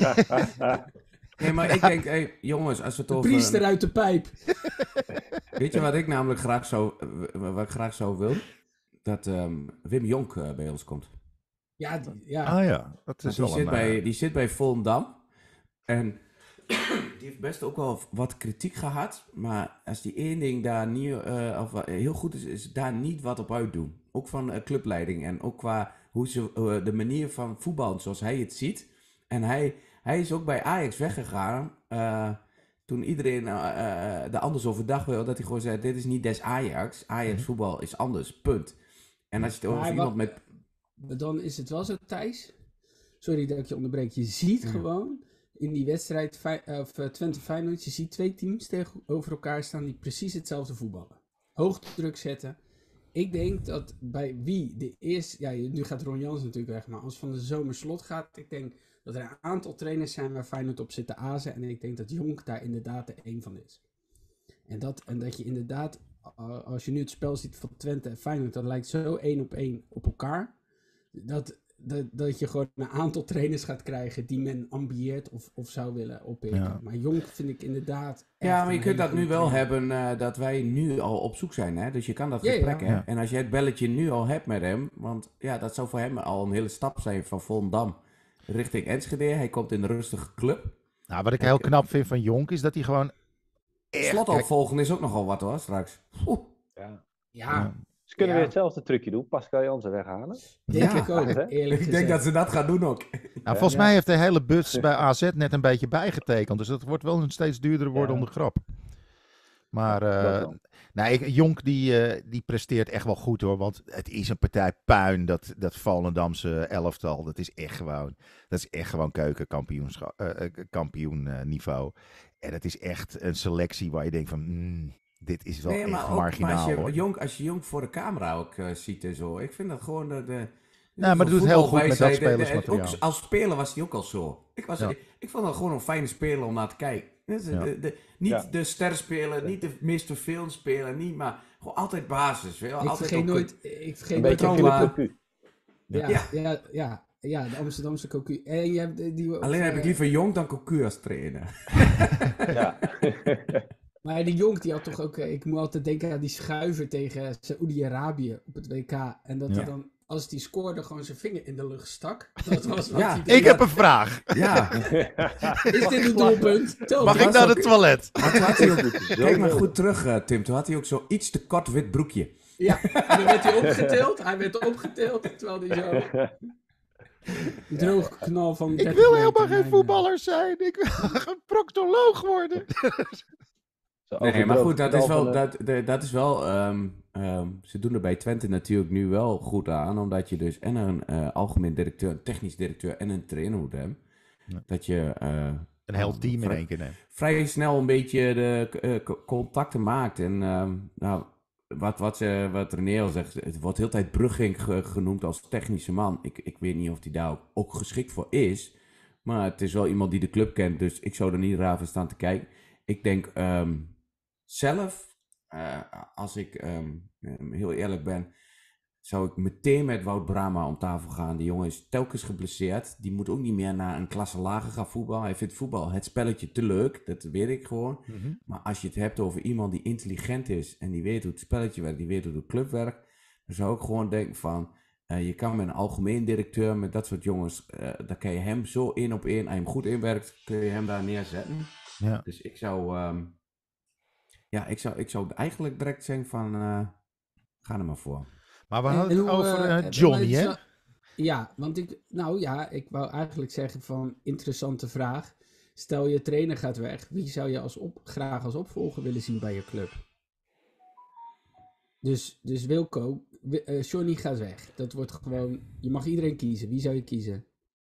Nee, maar ik denk, hey, jongens, als we het over... priester uit de pijp. Weet je wat ik namelijk graag zou willen? Dat Wim Jonk bij ons komt. Ja. Ah ja, dat is wel die zit bij Volendam. En die heeft best ook wel wat kritiek gehad. Maar als die één ding daar niet, heel goed is daar niet wat op uitdoen. Ook van clubleiding en ook qua hoe ze, de manier van voetballen zoals hij het ziet. En hij is ook bij Ajax weggegaan toen iedereen er anders over dacht. Dat hij gewoon zei, dit is niet des Ajax. Ajax voetbal is anders, punt. En als je het over iemand met... Dan is het wel zo, Thijs. Sorry dat ik je onderbreek. Je ziet gewoon in die wedstrijd Twente Feyenoord, je ziet 2 teams tegenover elkaar staan die precies hetzelfde voetballen. Hoog druk zetten. Ik denk dat bij wie de eerste... Ja, nu gaat Ron Jans natuurlijk weg, maar als Van de Zomer slot gaat, ik denk dat er een aantal trainers zijn waar Feyenoord op zit te azen. En ik denk dat Jonk daar inderdaad er één van is. En dat je inderdaad, als je nu het spel ziet van Twente en Feyenoord, dat lijkt zo 1 op elkaar. Dat je gewoon een aantal trainers gaat krijgen die men ambieert of zou willen oppikken. Ja. Maar Jonk vind ik inderdaad... Ja, maar je kunt dat nu wel hebben dat wij nu al op zoek zijn. Hè? Dus je kan dat gesprek hebben. En als jij het belletje nu al hebt met hem, want ja, dat zou voor hem al een hele stap zijn van Volendam richting Enschede. Hij komt in een rustige club. Nou, wat ik heel knap vind van Jonk is dat hij gewoon... Slotopvolgen is ook nogal wat hoor, straks. Ja. Ze kunnen weer hetzelfde trucje doen. Pascal Jansen weghalen. Denk ik ook, eerlijk Ik denk dat ze dat gaan doen ook. Nou, volgens mij heeft de hele bus bij AZ net een beetje bijgetekend. Dus dat wordt wel een steeds duurder worden om de grap. Maar Jonk die presteert echt wel goed hoor. Want het is een partij puin, dat Volendamse elftal. Dat is echt gewoon keukenkampioen niveau. En het is echt een selectie waar je denkt van... dit is wel echt marginaal hoor. Als je Jonk voor de camera ook ziet en zo. Ik vind dat gewoon maar dat doet heel goed met dat spelersmateriaal. Ook als speler was hij ook al zo. Ik vond dat gewoon een fijne speler om naar te kijken. Niet de sterspeler, niet de Mr. Film speler, niet, maar gewoon altijd basis. Ik vergeet nooit een beetje Cocu. Ja, de Amsterdamse Cocu. Alleen heb ik liever Jonk dan Cocu als trainer. Ja. Maar die Jonk die had toch ook... ik moet altijd denken aan die schuiver tegen Saoedi-Arabië op het WK. En dat hij dan als die scoorde gewoon zijn vinger in de lucht stak. Dat was wat Ja, hij deed. Ik heb een vraag. Ja, Is dit een doelpunt? Telt Mag het? ik naar het toilet? maar toen had hij ook, kijk maar goed terug, Tim. Toen had hij ook zo iets te kort wit broekje. Ja, en dan werd hij opgetild. Hij werd opgetild, terwijl hij zo... Droog knal van Ik 30 wil meter helemaal geen naar- voetballer zijn. Ik wil een proctoloog worden. Nee, maar goed, dat is wel... ze doen er bij Twente natuurlijk nu wel goed aan. Omdat je dus en een algemeen directeur, een technisch directeur en een trainer moet hebben. Ja. Dat je... Een heel team in één keer neemt. vrij snel een beetje de contacten maakt. En nou, wat René al zegt, het wordt heel tijd Brugging genoemd als technische man. Ik weet niet of hij daar ook geschikt voor is. Maar het is wel iemand die de club kent, dus ik zou er niet raar van staan te kijken. Ik denk zelf, als ik heel eerlijk ben, zou ik meteen met Wout Brama om tafel gaan. Die jongen is telkens geblesseerd. Die moet ook niet meer naar een klasse lager gaan voetballen. Hij vindt voetbal, het spelletje, te leuk. Dat weet ik gewoon. Maar als je het hebt over iemand die intelligent is en die weet hoe het spelletje werkt, die weet hoe de club werkt, dan zou ik gewoon denken van, je kan met een algemeen directeur, met dat soort jongens, dan kan je hem zo 1 op 1, als je hem goed inwerkt, kun je hem daar neerzetten. Ja. Dus ik zou, ik zou eigenlijk direct zeggen van, ga er maar voor. Maar we hadden het hoe, over Johnny, hè? Ja, want ik wou eigenlijk zeggen van, interessante vraag. Stel je trainer gaat weg, wie zou je graag als opvolger willen zien bij je club? Dus Wilco, Johnny gaat weg. Dat wordt gewoon, je mag iedereen kiezen. Wie zou je kiezen?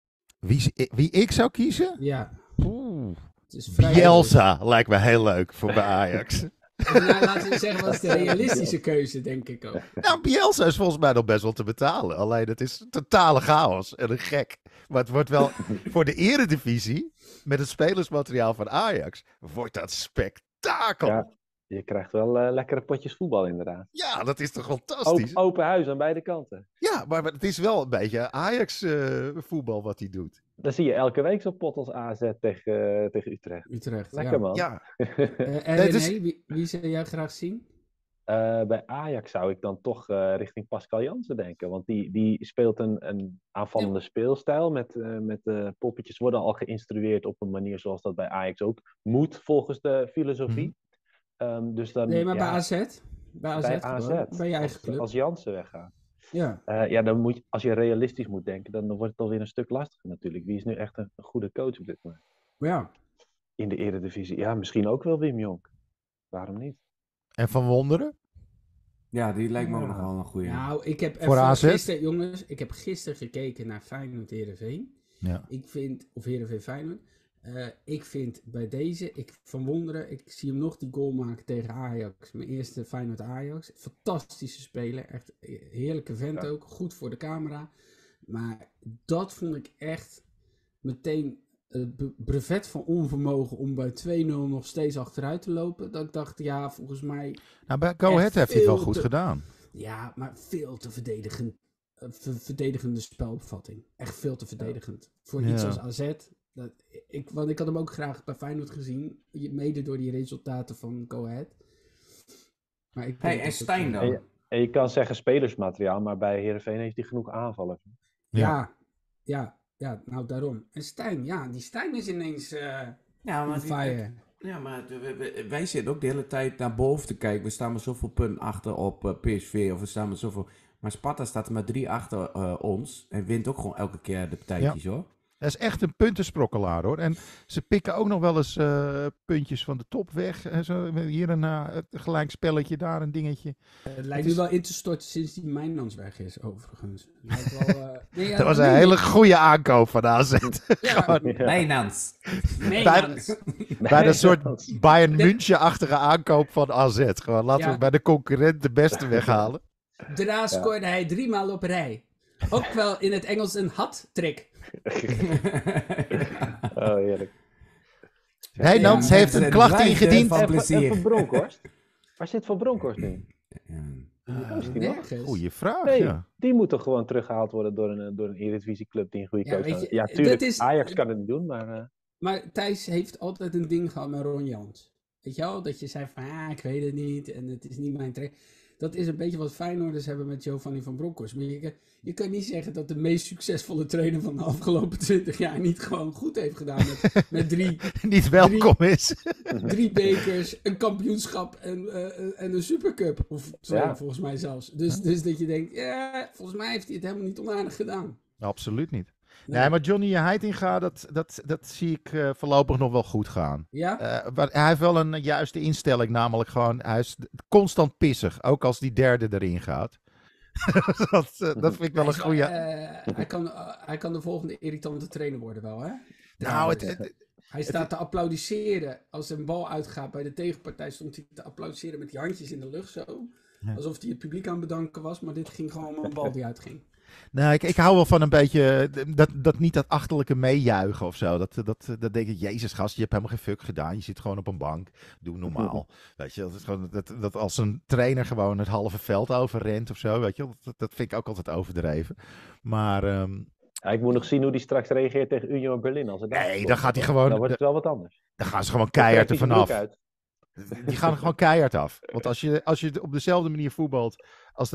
Wie ik zou kiezen? Ja, Oeh. het is vrij... Bielsa lijkt me heel leuk voor bij Ajax. Nou, laten we zeggen, wat is de realistische keuze, denk ik ook. Nou, Bielsa is volgens mij nog best wel te betalen. Alleen het is totale chaos en een gek. Maar het wordt wel voor de eredivisie, met het spelersmateriaal van Ajax, wordt dat spektakel. Ja, je krijgt wel lekkere potjes voetbal inderdaad. Ja, dat is toch fantastisch? Open huis aan beide kanten. Ja, maar het is wel een beetje Ajax voetbal wat hij doet. Dan zie je elke week zo'n pot als AZ tegen Utrecht. Utrecht, Lekker man. Ja, En Nee, dus- René, wie zou jij graag zien? Bij Ajax zou ik dan toch richting Pascal Jansen denken. Want die speelt een aanvallende speelstijl. Met poppetjes worden al geïnstrueerd op een manier zoals dat bij Ajax ook moet, volgens de filosofie. Dus dan, Nee, maar ja, bij AZ? Bij AZ, gewoon, bij je eigen club. Als Jansen weggaat. Ja. Dan moet je, als je realistisch moet denken, dan wordt het alweer een stuk lastiger natuurlijk. Wie is nu echt een goede coach op dit moment? Ja. In de Eredivisie. Ja, misschien ook wel Wim Jonk. Waarom niet? en Van Wonderen? Ja, die lijkt me ook nog wel een goede. Nou, ik heb Voor AZ? gisteren, jongens, ik heb gisteren gekeken naar Feyenoord Heerenveen. Ja. Ik vind, of Heerenveen Feyenoord. Ik vind bij deze, Van Wonderen, ik zie hem nog die goal maken tegen Ajax. Mijn eerste Feyenoord Ajax. Fantastische speler, echt heerlijke vent Ja. ook. Goed voor de camera. Maar dat vond ik echt meteen het brevet van onvermogen om bij 2-0 nog steeds achteruit te lopen. Dat ik dacht, ja, volgens mij... Nou, bij Go Echt Ahead heeft hij het wel veel goed te- gedaan. Ja, maar veel te verdedigende spelopvatting. Echt veel te verdedigend. Voor Ja. iets als AZ. Want ik had hem ook graag bij Feyenoord gezien. Mede door die resultaten van Go Ahead. Maar ik Hey, denk en dat het, Stijn dan? En je kan zeggen spelersmateriaal, maar bij Heerenveen heeft hij genoeg aanvallers. Ja, nou daarom. En Stijn, ja, die Stijn is ineens Ja, on fire. Ja, maar wij zitten ook de hele tijd naar boven te kijken. We staan maar zoveel punten achter op PSV. Of we staan maar zoveel... Maar Sparta staat er maar 3 achter ons. En wint ook gewoon elke keer de partijtjes, hoor. Dat is echt een puntensprokkelaar, hoor. En ze pikken ook nog wel eens puntjes van de top weg. En zo, hier een gelijk spelletje, daar een dingetje. Het lijkt nu wel in te storten sinds die Mijnlands weg is, overigens. Lijkt wel, nee, ja, Dat was een nee, hele goede aankoop van AZ. Ja, Nee, Nans. Mijnlands. Bij een soort Bayern München-achtige aankoop van AZ. Gewoon, laten Ja. we bij de concurrent de beste weghalen. Daarna scoorde hij 3 maal op rij. Ook wel in het Engels een hat-trick. Oh, heerlijk. Wijnands Ja, heeft mensen een klacht dreigen ingediend. van En plezier. voor Bronkhorst? Waar zit Van Bronkhorst nu? Ja. Waar is die nog? Nergens. Goeie vraag, Nee, ja. die moet toch gewoon teruggehaald worden door een Eredivisieclub die een goede Ja, coach weet heeft. je, Ja, tuurlijk, dat is- Ajax kan het niet doen, maar... Maar Thijs heeft altijd een ding gehad met Ron Jans. Weet je wel? Dat je zei van, ik weet het niet en het is niet mijn trainer. dat is een beetje wat Feyenoorders hebben met Giovanni van Bronckhorst. Maar je kan niet zeggen dat de meest succesvolle trainer van de afgelopen 20 jaar niet gewoon goed heeft gedaan met niet welkom is. 3 bekers, een kampioenschap en een supercup. Of 2 volgens mij zelfs. Dus dat je denkt, volgens mij heeft hij het helemaal niet onaardig gedaan. Absoluut niet. Nee, maar Johnny Heitinga, dat zie ik voorlopig nog wel goed gaan. Ja? Hij heeft wel een juiste instelling, namelijk gewoon, hij is constant pissig, ook als die derde erin gaat. dat vind ik wel een goede... Hij kan de volgende irritante trainer worden wel, hè? Nou, hij staat te applaudisseren. Als een bal uitgaat bij de tegenpartij, stond hij te applaudisseren met die handjes in de lucht zo. Ja. Alsof hij het publiek aan het bedanken was, maar dit ging gewoon om een bal die uitging. Nou, ik hou wel van een beetje, dat achterlijke meejuichen of zo. Dat denk ik, jezus gast, je hebt helemaal geen fuck gedaan. Je zit gewoon op een bank, doe normaal. Weet je, dat is gewoon, dat als een trainer gewoon het halve veld overrent of zo, weet je, dat vind ik ook altijd overdreven. Maar... ik moet nog zien hoe die straks reageert tegen Union Berlin. Dan gaat hij gewoon... Dan wordt het wel wat anders. Dan gaan ze gewoon keihard er vanaf. Die gaan er gewoon keihard af. Want als je op dezelfde manier voetbalt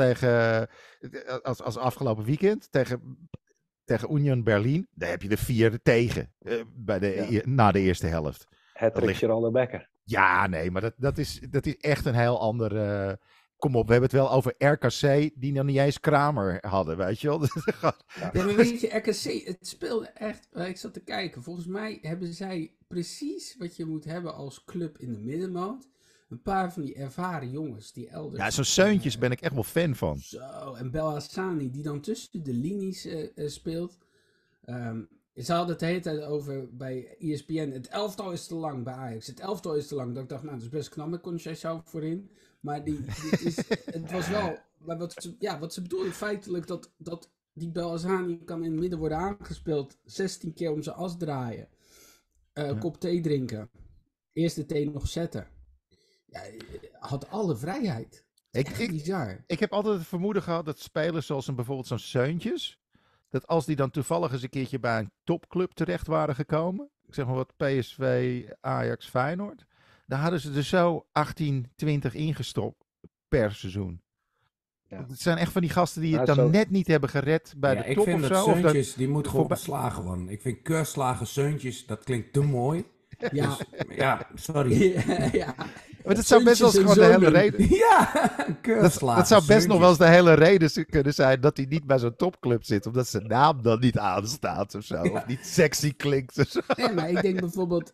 als afgelopen weekend tegen Union Berlin, dan heb je er 4 tegen na de eerste helft. Het trekt Geraldo Becker. Ja, nee, maar dat is echt een heel ander... Kom op, we hebben het wel over RKC die nog niet eens Kramer hadden, weet je wel. Ja, maar weet je, RKC, het speelde echt... Ik zat te kijken, volgens mij hebben zij precies wat je moet hebben als club in de middenmoot. Een paar van die ervaren jongens die elders... Ja, zo'n Seuntjes ben ik echt wel fan van. Zo, en Belhassani die dan tussen de linies speelt. Ze hadden het de hele tijd over bij ESPN. Het elftal is te lang bij Ajax. Het elftal is te lang. Dat ik dacht, nou, dat is best knap met Conceição voorin. Maar het was wel... Maar wat ze bedoelden feitelijk dat die Belhassani kan in het midden worden aangespeeld. 16 keer om zijn as draaien. Kop thee drinken. Eerste thee nog zetten. Ja, had alle vrijheid. Bizar. Ik heb altijd het vermoeden gehad dat spelers zoals bijvoorbeeld zo'n Seuntjes, dat als die dan toevallig eens een keertje bij een topclub terecht waren gekomen, ik zeg maar wat PSV, Ajax, Feyenoord, dan hadden ze er zo 18, 20 ingestopt per seizoen. Ja. Het zijn echt van die gasten die het dan net niet hebben gered bij de top of zo. Ik vind dat Seuntjes, die moet gewoon beslagen worden. Ik vind keurslagen Seuntjes, dat klinkt te mooi. Ja, ja, sorry. Ja. Maar dat zou best wel eens gewoon de hele reden... Ja, dat zou best nog wel eens de hele reden kunnen zijn dat hij niet bij zo'n topclub zit. Omdat zijn naam dan niet aanstaat of zo. Ja. Of niet sexy klinkt of zo. Nee, maar ik denk bijvoorbeeld...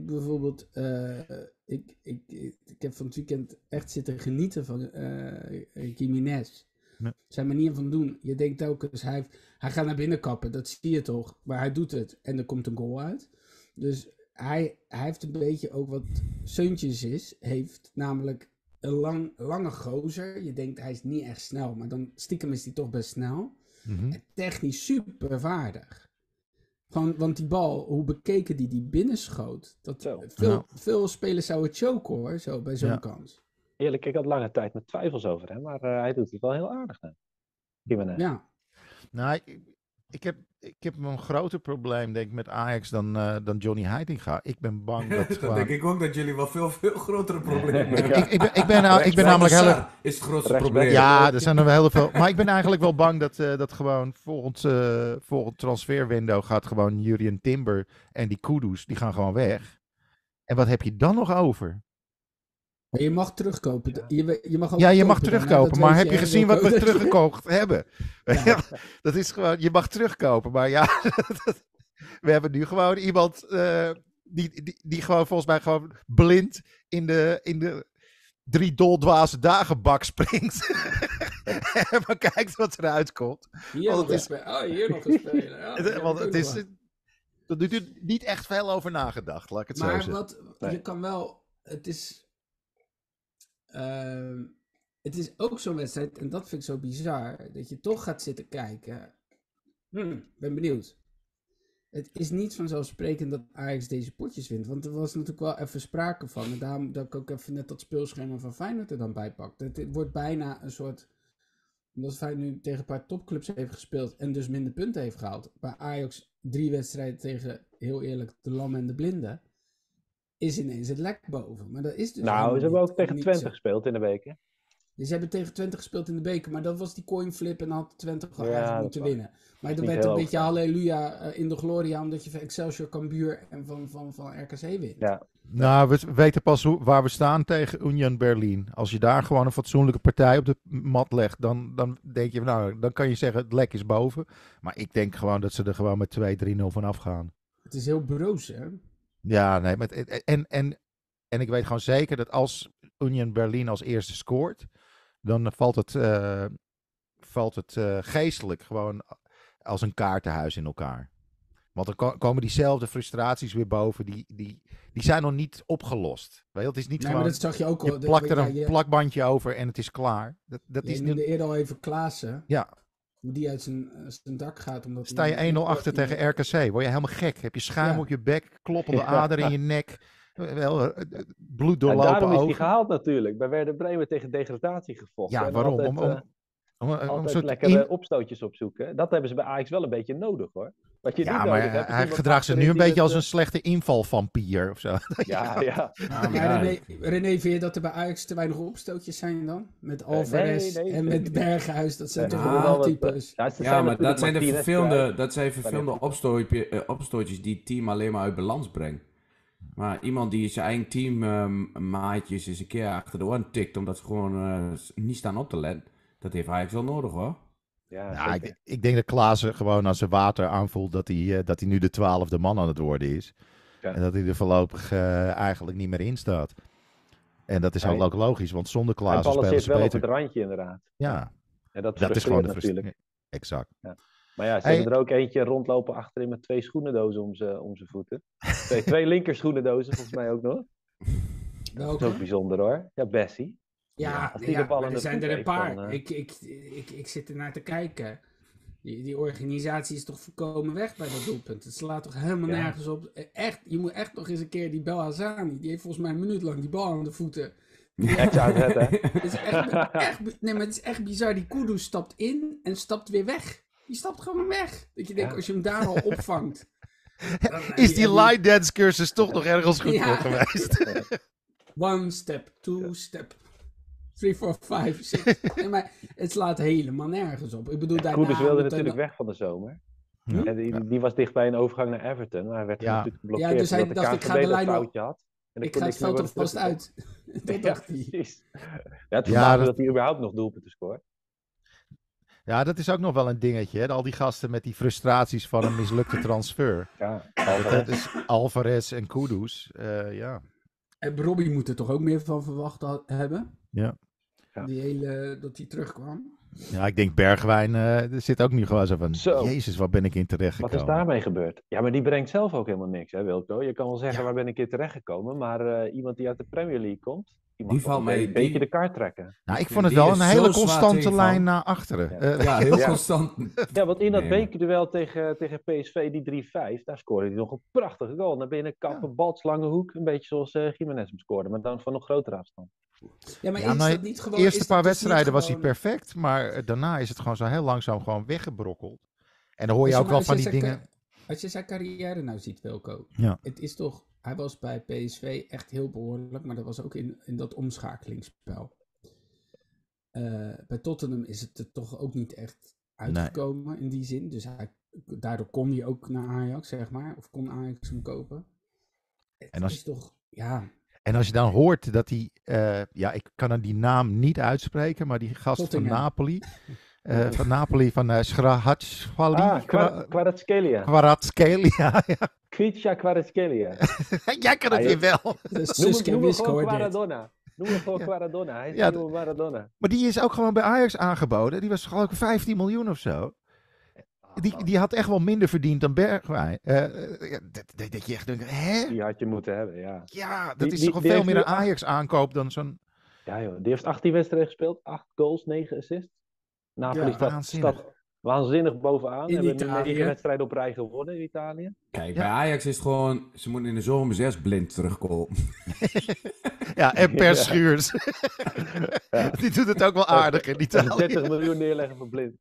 Ik heb van het weekend echt zitten genieten van Gimenez. Ja. Zijn manier van doen. Je denkt ook eens, hij gaat naar binnen kappen. Dat zie je toch. Maar hij doet het. En er komt een goal uit. Dus... Hij heeft een beetje ook wat Seuntjes heeft, namelijk een lange gozer. Je denkt hij is niet echt snel, maar dan stiekem is hij toch best snel. Mm-hmm. En technisch super vaardig. Want die bal, hoe bekeken die binnenschoot. Veel spelers zouden choken hoor, zo bij zo'n kans. Eerlijk, ik had lange tijd met twijfels over hem, maar hij doet het wel heel aardig. Ja. Nou, ik heb een groter probleem, denk ik, met Ajax dan Johnny Heitinga. Ik ben bang dat Dan gewoon... denk ik ook dat jullie wel veel grotere problemen hebben. Ik ben namelijk heel... is het grootste probleem. Ja, er zijn er wel heel veel. Maar ik ben eigenlijk wel bang dat gewoon volgend transferwindow gaat gewoon Jurien Timber en die Kudus, die gaan gewoon weg. En wat heb je dan nog over? Maar je mag terugkopen. Je mag ook je mag terugkopen. Maar heb je gezien wat we teruggekocht hebben? Ja. Dat is gewoon, je mag terugkopen. Maar ja, we hebben nu gewoon iemand die gewoon volgens mij gewoon blind in de 3 doldwaze dagen bak springt. En maar kijkt wat eruit komt. Hier nog eens spelen. Ja, want het is... Er is niet echt veel over nagedacht, laat ik het zo zeggen. Maar je kan wel... Het is ook zo'n wedstrijd, en dat vind ik zo bizar, dat je toch gaat zitten kijken. Ben benieuwd. Het is niet vanzelfsprekend dat Ajax deze potjes wint, want er was natuurlijk wel even sprake van. En daarom dat ik ook even net dat speelschema van Feyenoord er dan bij pak. Het wordt bijna een soort, omdat Feyenoord nu tegen een paar topclubs heeft gespeeld en dus minder punten heeft gehaald. Bij Ajax 3 wedstrijden tegen, heel eerlijk, de Lam en de Blinden. Is ineens het lek boven. Maar dat is dus ze hebben ook tegen Twente gespeeld in de beker. Dus ze hebben tegen Twente gespeeld in de beker, maar dat was die coinflip en dan had Twente gewoon Ja, eigenlijk dat moeten was- winnen. Maar dan niet werd een heel beetje hoog. halleluja in de gloria, omdat je van Excelsior, Cambuur en van RKC wint. Ja, Nou, we weten pas waar we staan tegen Union Berlin. Als je daar gewoon een fatsoenlijke partij op de mat legt, dan denk je, nou, dan kan je zeggen, het lek is boven. Maar ik denk gewoon dat ze er gewoon met 2-3-0 vanaf gaan. Het is heel broos, hè? Ja, nee, en ik weet gewoon zeker dat als Union Berlin als eerste scoort, dan valt het geestelijk gewoon als een kaartenhuis in elkaar. Want dan komen diezelfde frustraties weer boven, die zijn nog niet opgelost. Weet je, het is niet Nee, maar gewoon, dat zag je ook al. je plakt er een je plakbandje over en het is klaar. Dat je is noemde nu, eerder al even Klaassen, ja, hoe die uit zijn dak gaat. Omdat sta je 1-0 achter tegen RKC, word je helemaal gek. Heb je schuim Ja. op je bek, kloppende ader in je nek, bloed en doorlopen daarom is hij ogen. gehaald natuurlijk. Bij Werder Bremen tegen degradatie gevochten. Ja, En waarom? Altijd, Om altijd soort lekkere opstootjes opzoeken. Dat hebben ze bij Ajax wel een beetje nodig hoor. Wat je Ja, niet maar nodig hebt, is hij iemand gedraagt zich nu achterin een die beetje als het, een slechte invalvampier of zo. Ja, ja. Maar René, vind je dat er bij Ajax te weinig opstootjes zijn dan? Met Alvarez nee, en zeker met niet. Berghuis, dat zijn Nee, toch er wel worden wel wat, types. ze Ja, zijn maar dat zijn de natuurlijk vervelende opstootjes die het team alleen maar uit balans brengt. Maar iemand die zijn eigen teammaatjes eens een keer achter de oren tikt, omdat ze gewoon niet staan op te letten, dat heeft Ajax wel nodig hoor. Ja, Nou, zeker. ik denk dat Klaassen gewoon aan zijn water aanvoelt dat hij nu de 12e man aan het worden is. Ja. En dat hij er voorlopig eigenlijk niet meer in staat. En dat is Hij- ook logisch, want zonder Hij Klaassen spelen balanceert ze wel op beter. het randje inderdaad. Ja, En dat dat is gewoon de frustreert natuurlijk. Exact. Maar ja, ze Hey. hebben er ook eentje rondlopen achterin met 2 schoenendozen om zijn voeten. Twee linker schoenendozen volgens mij ook nog. Dat is ook Welke? bijzonder hoor. Ja, Bessie. Ja, als die de bal maar aan er de zijn voet er een heeft, paar. dan, Ik zit er naar te kijken. Die organisatie is toch voorkomen weg bij dat doelpunt. Het slaat toch helemaal Ja. nergens op. Echt, je moet echt nog eens een keer die Bel Hazani. Die heeft volgens mij een minuut lang die bal aan de voeten. Ex uitzet, hè? Het is nee, maar het is echt bizar. Die Kudus stapt in en stapt weer weg. Die stapt gewoon weg. Dat je denkt, Ja. als je hem daar al opvangt. dan- Is die en line dance cursus toch nog ergens goed Ja. voor geweest? 1 step, 2 step, 3, 4, 5, 6. Nee, maar het slaat helemaal nergens op. Ik bedoel, daarna Koeders wilde moet natuurlijk dan- weg van de zomer. Ja. En die was dicht bij een overgang naar Everton. Maar hij werd Ja. natuurlijk geblokkeerd Ja, dus hij omdat de dacht, ik ga de KNVB dat lijn op- foutje had. En er Ik kon ga het niks meer veld worden alvast teruggekomen. uit. Dat Ja, dacht hij. precies. Ja, het Ja, verbaast me dat- dat hij überhaupt nog doelpunten scoort. Ja, dat is ook nog wel een dingetje. Hè? Al die gasten met die frustraties van een mislukte transfer. Ja, Dat is Alvarez en Kudus. Ja. En Robbie moet er toch ook meer van verwacht hebben? Ja. Ja. Die hele, dat hij terugkwam. Ja, ik denk Bergwijn er zit ook nu gewoon zo van, Zo. Jezus, waar ben ik in terecht Wat gekomen? is daarmee gebeurd? Ja, maar die brengt zelf ook helemaal niks, hè, Wilco? Je kan wel zeggen, Ja. waar ben ik in terechtgekomen? Maar iemand die uit de Premier League komt, die mag Die wel valt een mee, beetje die- de kaart trekken. Nou, ik vond het Die wel is een zo hele zwaar constante tegenvallen. lijn naar achteren. Ja. Ja, heel Ja. constant. Ja, want in dat Nee, maar- bekerduel tegen PSV, die 3-5, daar scoorde hij nog een prachtige goal. Naar binnen kappen, bal, lange hoek. Een beetje zoals Gimenez hem scoorde, maar dan van nog grotere afstand. Ja, maar Ja, is maar dat niet gewoon... De eerste is paar dat dus niet wedstrijden was hij gewoon- perfect, maar daarna is het gewoon zo heel langzaam gewoon weggebrokkeld. En dan hoor je Als ook wel als van je die zijn dingen. Als je zijn carrière nou ziet, Wilco. Ja. Het is toch... Hij was bij PSV echt heel behoorlijk, maar dat was ook in dat omschakelingsspel. Bij Tottenham is het er toch ook niet echt uitgekomen in die zin. Dus daardoor kon hij ook naar Ajax, zeg maar. Of kon Ajax hem kopen. Het En als- is toch... Ja, En als je dan hoort dat hij, ja, ik kan dan die naam niet uitspreken, maar die gast Tottingham. van Napoli, van Schrahatschwali, Kvaratskhelia. Kvaratskhelia. Ja. Kvicha Kvaratskhelia. Jij kan het Ja, weer wel. de Noem Suske hem Wiske gewoon hoor dit. Maradona. Noem hem gewoon Ja. Maradona. Hij is Ja, de nieuwe Maradona. Maar die is ook gewoon bij Ajax aangeboden. Die was geloof ik 15 miljoen of zo. Die had echt wel minder verdiend dan Bergwijn. Dat je echt denkt, hè? Die had je moeten hebben, ja. Ja, dat Die- is die- toch die veel heeft meer nu een Ajax aankoop dan zo'n... Ja joh, die heeft 18 wedstrijden gespeeld. 8 goals, 9 assists. Napoli Ja, staat waanzinnig. waanzinnig bovenaan. In Hebben nu Italië. 9 wedstrijden op rij gewonnen in Italië. Kijk, bij Ajax is het gewoon, ze moeten in de zomer 6 blind terugkomen. Ja, en per Ja. Schuurs. Ja. Die doet het ook wel aardig in Italië. 30 miljoen neerleggen voor blind.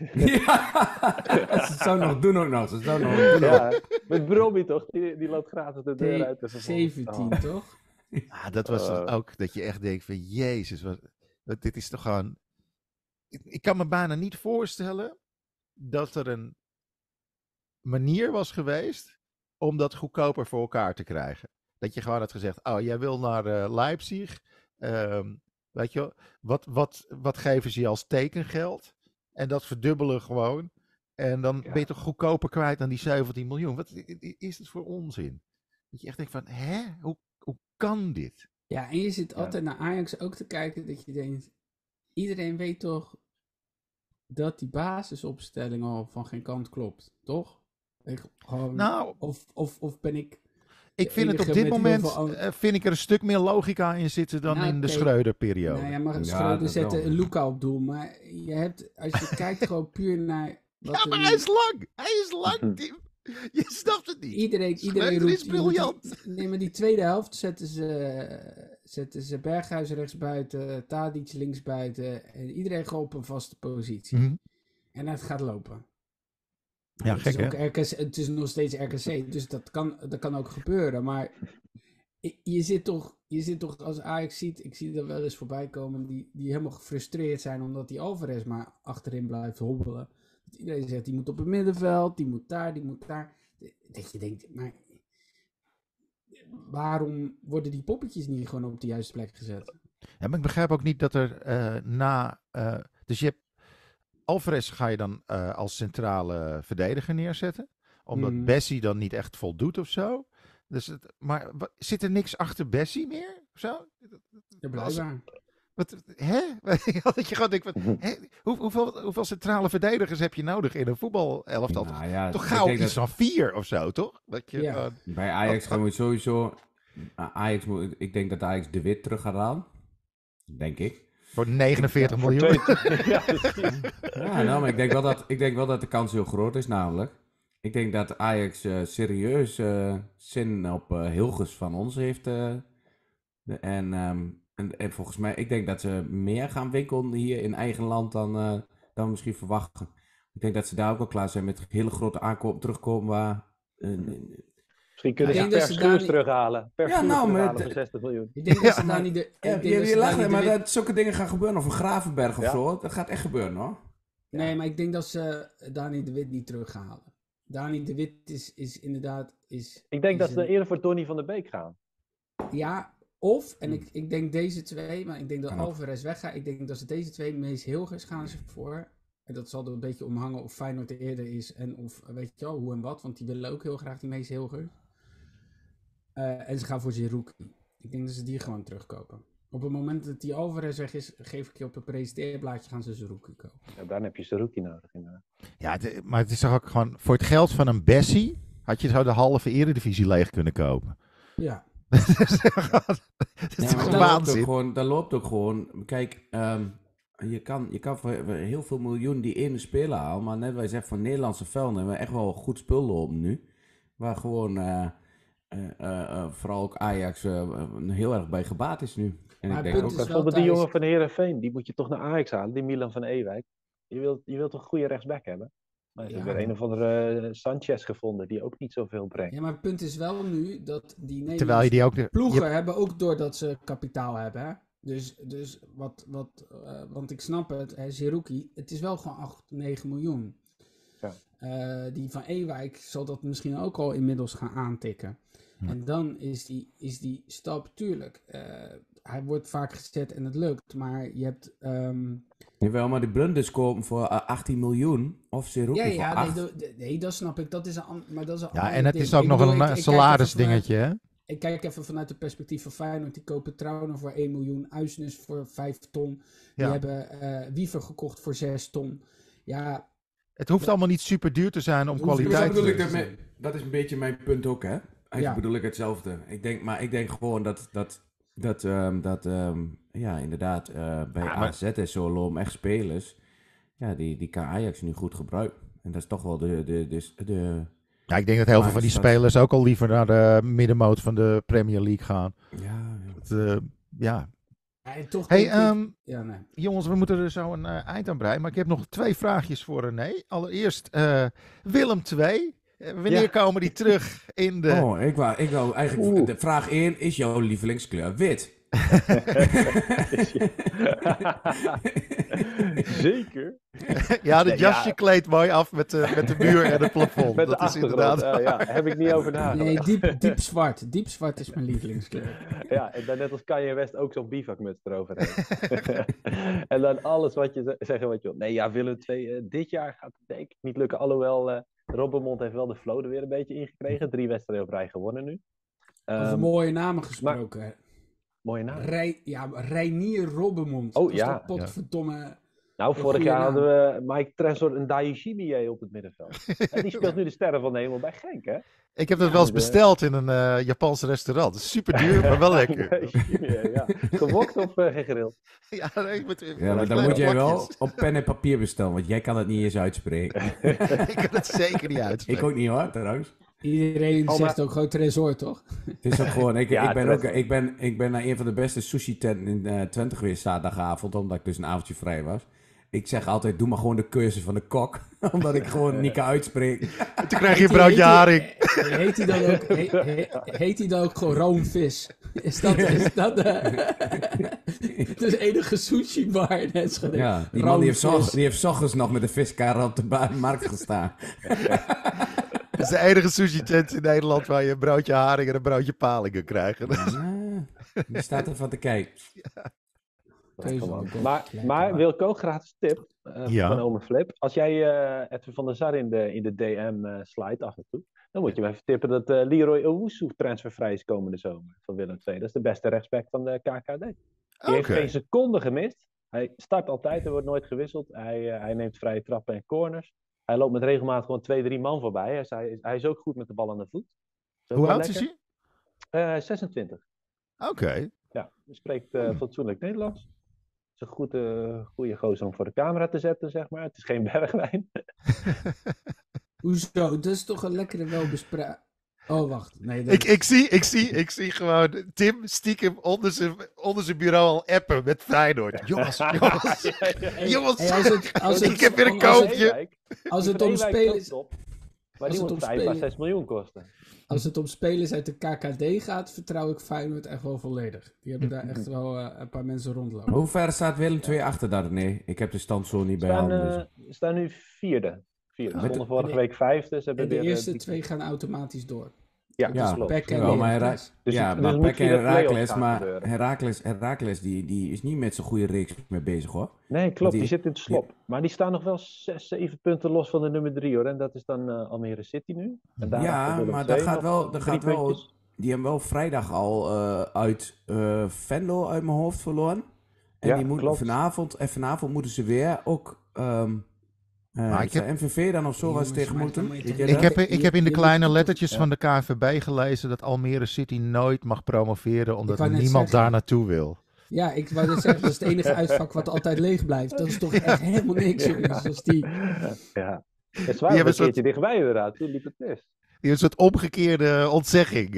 Ja, ze zou nog doen ook nog. Ze zou nog doen ook. Ja, met Bromby toch? Die loopt gratis de deur uit. 17, toch? Ja, dat was toch ook dat je echt denkt van, Jezus, Dit is toch gewoon... Ik kan me bijna niet voorstellen dat er een manier was geweest om dat goedkoper voor elkaar te krijgen. Dat je gewoon had gezegd, oh, jij wil naar Leipzig. Weet je, wat geven ze je als tekengeld? En dat verdubbelen gewoon. En dan ben je toch goedkoper kwijt dan die 17 miljoen. Wat is het voor onzin? Dat je echt denkt van, hoe kan dit? Ja, en je zit altijd naar Ajax ook te kijken dat je denkt, iedereen weet toch dat die basisopstelling al van geen kant klopt, toch? Of ben ik... Ik vind het op dit moment, vind ik er een stuk meer logica in zitten dan in de Schreuder-periode. Nou ja, maar Schreuder zette een Luca op doel, maar je hebt, als je kijkt gewoon puur naar... Maar hij is lang! Hij is lang, Tim! Je snapt het niet. Iedereen roept, is briljant. Nee, maar die tweede helft zetten ze Berghuis rechts buiten, Tadic links buiten. En iedereen gewoon op een vaste positie. Mm-hmm. En het gaat lopen. Ja, het gek hè? Het is nog steeds RKC, dus dat kan ook gebeuren. Maar je zit toch als Ajax ziet, ik zie dat wel eens voorbij komen, die helemaal gefrustreerd zijn omdat die Alvarez maar achterin blijft hobbelen. Dat iedereen zegt, die moet op het middenveld, die moet daar. Dat je denkt, maar waarom worden die poppetjes niet gewoon op de juiste plek gezet? Ja, maar ik begrijp ook niet dat er dus je hebt Alvarez ga je dan als centrale verdediger neerzetten. Omdat Bessie dan niet echt voldoet of zo. Dus maar zit er niks achter Bessie meer? Of zo? Ja, blijkbaar. Dat je gewoon denkt, hoeveel centrale verdedigers heb je nodig in een voetbalelftal? Nou ja, toch gauw iets van 4 of zo, toch? Dat je, bij Ajax gaan we sowieso... ik denk dat Ajax de Wit terug gaat halen. Denk ik. Voor 49 miljoen. Maar ik denk wel dat de kans heel groot is, namelijk. Ik denk dat Ajax serieus zin op Hilgers van ons heeft. En volgens mij, ik denk dat ze meer gaan winkelen hier in eigen land dan we misschien verwachten. Ik denk dat ze daar ook wel klaar zijn met hele grote aankopen terugkomen waar... Misschien kunnen ze per Schuurs terughalen. Voor 60 miljoen. Ik denk dat ze daar niet... Je lacht, maar dat zulke dingen gaan gebeuren. Of een Gravenberg of zo. Dat gaat echt gebeuren, hoor. Nee, maar ik denk dat ze Dani de Wit niet terughalen. Dani de Wit is inderdaad... Ik denk dat ze eerder voor Donny van der Beek gaan. Ja, of, en ik denk deze twee, maar ik denk dat Alvarez weggaat. Ik denk dat ze deze twee, Mees Hilgers gaan ze voor. En dat zal er een beetje omhangen of Feyenoord er eerder is en of, weet je wel, hoe en wat. Want die willen ook heel graag die Mees Hilgers. En ze gaan voor Zerouki. Ik denk dat ze die gewoon terugkopen. Op het moment dat die Alvarez weg is, geef ik je op het presenteerblaadje, gaan ze Zerouki kopen. Ja, dan heb je Zerouki nodig inderdaad. Ja, maar het is toch ook gewoon, voor het geld van een Bessie, had je zo de halve Eredivisie leeg kunnen kopen. Ja. Dat is toch waanzin? Dat loopt ook gewoon. Kijk, je kan voor heel veel miljoen die ene speler halen. Maar net wat je zegt van Nederlandse velden hebben we echt wel goed spul lopen nu. Waar gewoon vooral ook Ajax heel erg bij gebaat is nu. En maar ik denk ook bijvoorbeeld die jongen van Heerenveen, die moet je toch naar Ajax halen, die Milan van Ewijk. Je wilt toch een goede rechtsback hebben? Maar ze hebben weer een of andere Sanchez gevonden die ook niet zoveel brengt. Ja, maar het punt is wel nu dat die Nederlandse ploegen hebben ook doordat ze kapitaal hebben. Hè? Dus want ik snap het, Zerouki, het is wel gewoon 8, 9 miljoen. Ja. Die van Ewijk zal dat misschien ook al inmiddels gaan aantikken. Ja. En dan is die stap, tuurlijk, hij wordt vaak gezet en het lukt, maar je hebt... Jawel, maar die Blunders kopen voor 18 miljoen of Zerouki voor 8. Nee, dat snap ik. Dat is een ja, en het is ook nog een salarisdingetje, hè? Ik kijk even vanuit het perspectief van Feyenoord. Die kopen Trauner voor 1 miljoen, Uisnes voor 5 ton. Die hebben Wiever gekocht voor 6 ton. Ja... Het hoeft allemaal niet super duur te zijn om kwaliteit te hebben. Dat is een beetje mijn punt ook, hè? Eigenlijk bedoel ik hetzelfde. Ik denk gewoon dat inderdaad, bij AZ en zo lopen echt spelers. Ja, die kan Ajax nu goed gebruiken. En dat is toch wel de ja, ik denk dat heel veel van die spelers ook al liever naar de middenmoot van de Premier League gaan. Ja. Jongens, we moeten er zo een eind aan breien. Maar ik heb nog 2 vraagjes voor René. Allereerst Willem II. Wanneer komen die terug in de... Ik wou eigenlijk... De vraag 1, is jouw lievelingskleur wit? Zeker. Ja, het Nee, jasje ja. kleedt mooi af met de muur en het plafond. Met de Dat is achtergrond. inderdaad... Ja, heb ik niet over nagedacht. Nee, diep zwart. Diep zwart is mijn lievelingskleur. Ja, en dan net als Kanye West ook zo'n bivakmuts eroverheen. En dan alles wat je zeggen wat je wilt. Nee, ja, Willem II, dit jaar gaat het denk ik niet lukken. Alhoewel, Robbermond heeft wel de flow er weer een beetje ingekregen. 3 wedstrijden op rij gewonnen nu. Over mooie namen gesproken. Mooie naam. Reinier Robbermond. Oh, Dat is ja. toch potverdomme... Nou, Een vorig goede jaar naam. hadden we Mike Tressor en Daishimiye op het middenveld. En die speelt nu de sterren van de hemel bij Genk, hè? Ik heb dat wel eens besteld in een Japans restaurant. Super duur, maar wel lekker. Daishimiye, ja. Gewokt of gegrild? Ja, nee, met Ja, maar dan moet jij wel op pen en papier bestellen, want jij kan het niet eens uitspreken. Ik kan het zeker niet uitspreken. Ik ook niet hoor, trouwens. Iedereen Oh, zegt maar- ook gewoon Tresor, toch? Het is ook gewoon, Ja, ik ben naar een van de beste sushi-tenten in Twente geweest zaterdagavond, omdat ik dus een avondje vrij was. Ik zeg altijd, doe maar gewoon de cursus van de kok, omdat ik gewoon niet kan uitspreken. Toen krijg je een broodje haring. Heet hij dan ook gewoon roomvis? Is dat het is enige sushi bar in Enschede? Ja, die man Roomvis. die heeft 's ochtends nog met de viskar op de markt gestaan. Dat is de enige sushi-tent in Nederland waar je een broodje haring en een broodje palingen krijgt. Ja, die staat ervan te kijken. Keuze van de Maar Wilco, gratis tip Ja. van Ome Flip. Als jij Edwin van der Sar in de DM slide af en toe, dan moet je hem even tippen dat Leroy Owusu transfervrij is komende zomer van Willem II. Dat is de beste rechtsback van de KKD. Die heeft geen seconde gemist. Hij start altijd, er wordt nooit gewisseld. Hij neemt vrije trappen en corners. Hij loopt met regelmaat gewoon 2-3 man voorbij. Hij is ook goed met de bal aan de voet. Is ook Hoe wel oud is lekker. hij? 26. Oké. Ja, hij spreekt fatsoenlijk Nederlands. Het is een goede gozer om voor de camera te zetten, zeg maar. Het is geen bergwijn. Hoezo? Dat is toch een lekkere welbespraakt... Oh, wacht. Nee, dat... Ik zie gewoon Tim stiekem onder zijn bureau al appen met Feyenoord. Jongens, jongens. Hey, als het- Ik heb weer een als het- koopje. Als het om spelers... Maar die het moet om 5 à spelen- 6 miljoen kosten. Als het om spelers uit de KKD gaat, vertrouw ik Feyenoord echt wel volledig. Die hebben daar echt wel een paar mensen rondlopen. Hoe ver staat Willem II achter daar? Nee, ik heb de stand zo niet bij handen. Dus. Staan nu vierde. Ze Met stonden de- vorige week vijfde. Ze hebben En de weer, eerste die- 2 gaan automatisch door. Ja, Ja, klopt. Pek en Wel, maar Heracles. Dus ja, het- maar dus moet Pek en via de play-offs Heracles, gaan maar gebeuren. Heracles die is niet met zo'n goede reeks mee bezig hoor. Nee, klopt. Die die- zit in het slop. Maar die staan nog wel 6, 7 punten los van de nummer 3 hoor. En dat is dan Almere City nu. En daarachter Ja, Willem maar II dat gaat nog wel, 3 puntjes. die hebben wel vrijdag al uit Venlo uit mijn hoofd verloren. En Ja, die moeten klopt. vanavond moeten ze weer ook Maar ik heb- MVV dan of zo was Jongens, tegen maar moeten. dan moet je Weet toch- jij Ik dat? heb in de Je kleine moet- lettertjes ja. van de KNVB gelezen dat Almere City nooit mag promoveren omdat Ik wou net niemand zeggen. daar naartoe wil. Ja, ik wou net zeggen, dat is het enige uitvak wat altijd leeg blijft. Dat is toch echt helemaal niks, jongens. Dus die... Ja. Het is Die waar, hebben een zo'n- keertje dichtbij inderdaad. Toen liep het mis. Die een soort omgekeerde ontzegging.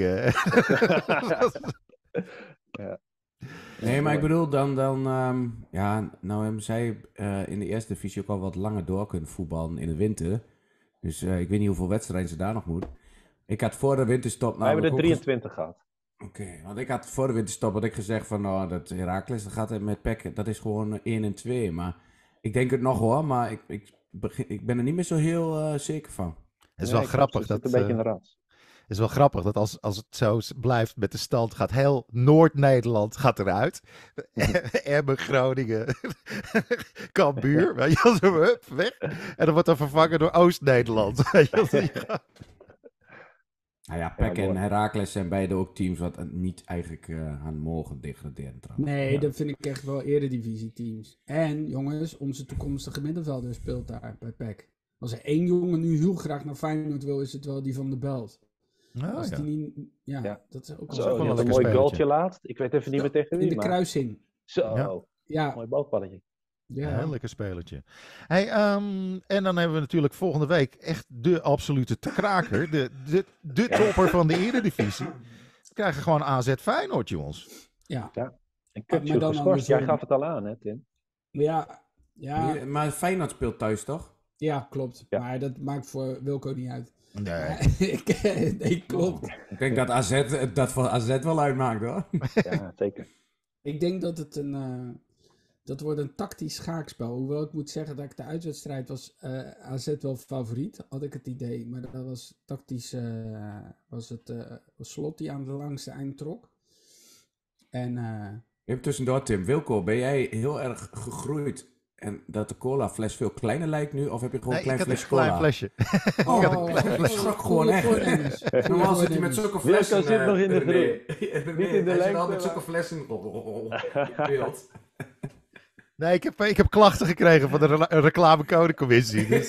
Nee, maar ik bedoel dan ja, nou hebben zij in de eerste divisie ook al wat langer door kunnen voetballen in de winter. Dus ik weet niet hoeveel wedstrijden ze daar nog moeten. Ik had voor de winterstop Wij hebben er namelijk ook 23 gehad. Oké, want ik had voor de winterstop had ik gezegd van nou, dat Heracles dat gaat met PEC, dat is gewoon 1 en 2. Maar ik denk het nog hoor, maar ik ben er niet meer zo heel zeker van. Het is wel grappig Het dat, zit een beetje in de rat. is wel grappig dat als het zo blijft met de stand, gaat heel Noord-Nederland gaat eruit. Emmen, Groningen, Cambuur, weet je wel, zo, hup, weg. En dan wordt dat vervangen door Oost-Nederland. Weet je wel. Nou ja, PEC en mooi. Heracles zijn beide ook teams wat niet eigenlijk aan mogen degraderen trouwens. Nee, dat vind ik echt wel eredivisie-teams. En, jongens, onze toekomstige middenvelder speelt daar bij PEC. Als er één jongen nu heel graag naar Feyenoord wil, is het wel die van de Belt. Oh, Als ja. die niet... Ja, Ja. dat is ook Dat is Zo, ook wel die een had een lekker mooi spelletje. goaltje laatst. Ik weet even niet meer tegen wie, in de maar... kruising. Zo, Ja. Ja, mooi balpalletje. Ja, ja. heel lekker spelletje. Hey, en dan hebben we natuurlijk volgende week echt de absolute kraker. De topper van de Eredivisie. We krijgen gewoon AZ Feyenoord, jongens. Ja, En maar Kukçu dan geschorst. Jij andersom. gaf het al aan, hè, Tim? ja, ja, Maar Feyenoord speelt thuis toch? ja, klopt. Ja. Maar dat maakt voor Wilco niet uit. Nee. Nee, klopt. Ik denk dat AZ dat voor AZ wel uitmaakt hoor. Ja, zeker. Ik denk dat het dat wordt een tactisch schaakspel. Hoewel ik moet zeggen dat ik de uitwedstrijd was AZ wel favoriet, had ik het idee. Maar dat was tactisch, was het Slot die aan de langste eind trok. En Even tussendoor, Tim. Wilco, ben jij heel erg gegroeid en dat de colafles veel kleiner lijkt nu? Of heb je gewoon een klein flesje cola? Klein flesje. Ik had een klein flesje. Schrok gewoon echt. Normaal zit hij met zulke flessen. Wilco zit nog in de nee, Niet in de hij zit lengte, al met maar- zulke flessen in beeld. Nee, ik heb klachten gekregen van de reclamecodecommissie. Dus,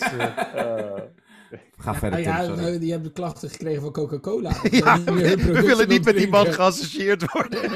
Ga verder, Tim, sorry. die hebben klachten gekregen van Coca-Cola. ja, we willen niet met die man geassocieerd worden.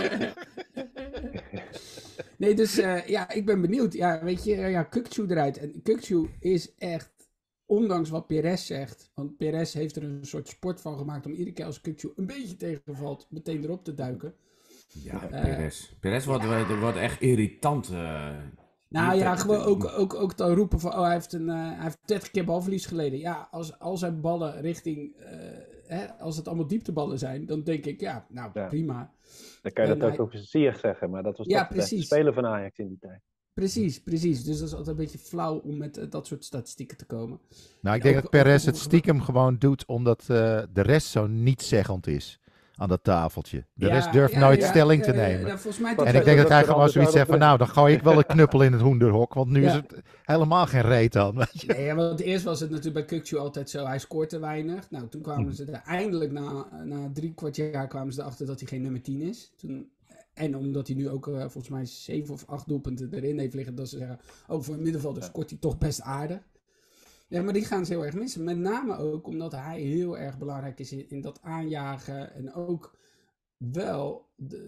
Nee, dus ik ben benieuwd. Ja, weet je, Kukçu eruit. En Kukçu is echt, ondanks wat Perez zegt, want Perez heeft er een soort sport van gemaakt om iedere keer als Kukçu een beetje tegenvalt, meteen erop te duiken. Ja, Perez. Perez wordt echt irritant. Nou ja, gewoon ook te roepen van, hij heeft 30 keer balverlies geleden. Ja, als zijn ballen richting, als het allemaal diepteballen zijn, dan denk ik, prima. Dan kan je En dat ook over Ziyech zeggen, maar dat was toch de beste speler van Ajax in die tijd. Precies. Dus dat is altijd een beetje flauw om met dat soort statistieken te komen. Nou, ik denk dat Perez het stiekem gewoon doet omdat de rest zo nietzeggend is aan dat tafeltje. De rest durft nooit stelling te nemen. Volgens mij En ik denk dat hij gewoon zoiets zegt van, nou, dan gooi ik wel een knuppel in het hoenderhok, want nu is het helemaal geen reet aan. Weet je? Nee, want eerst was het natuurlijk bij Kukçu altijd zo, hij scoort te weinig. Nou, toen kwamen ze er eindelijk na 3/4 jaar kwamen ze erachter dat hij geen nummer 10 is. En omdat hij nu ook volgens mij 7 of 8 doelpunten erin heeft liggen, dat ze zeggen, voor een middenvelder scoort hij toch best aardig. Ja, maar die gaan ze heel erg missen. Met name ook omdat hij heel erg belangrijk is in dat aanjagen. En ook wel,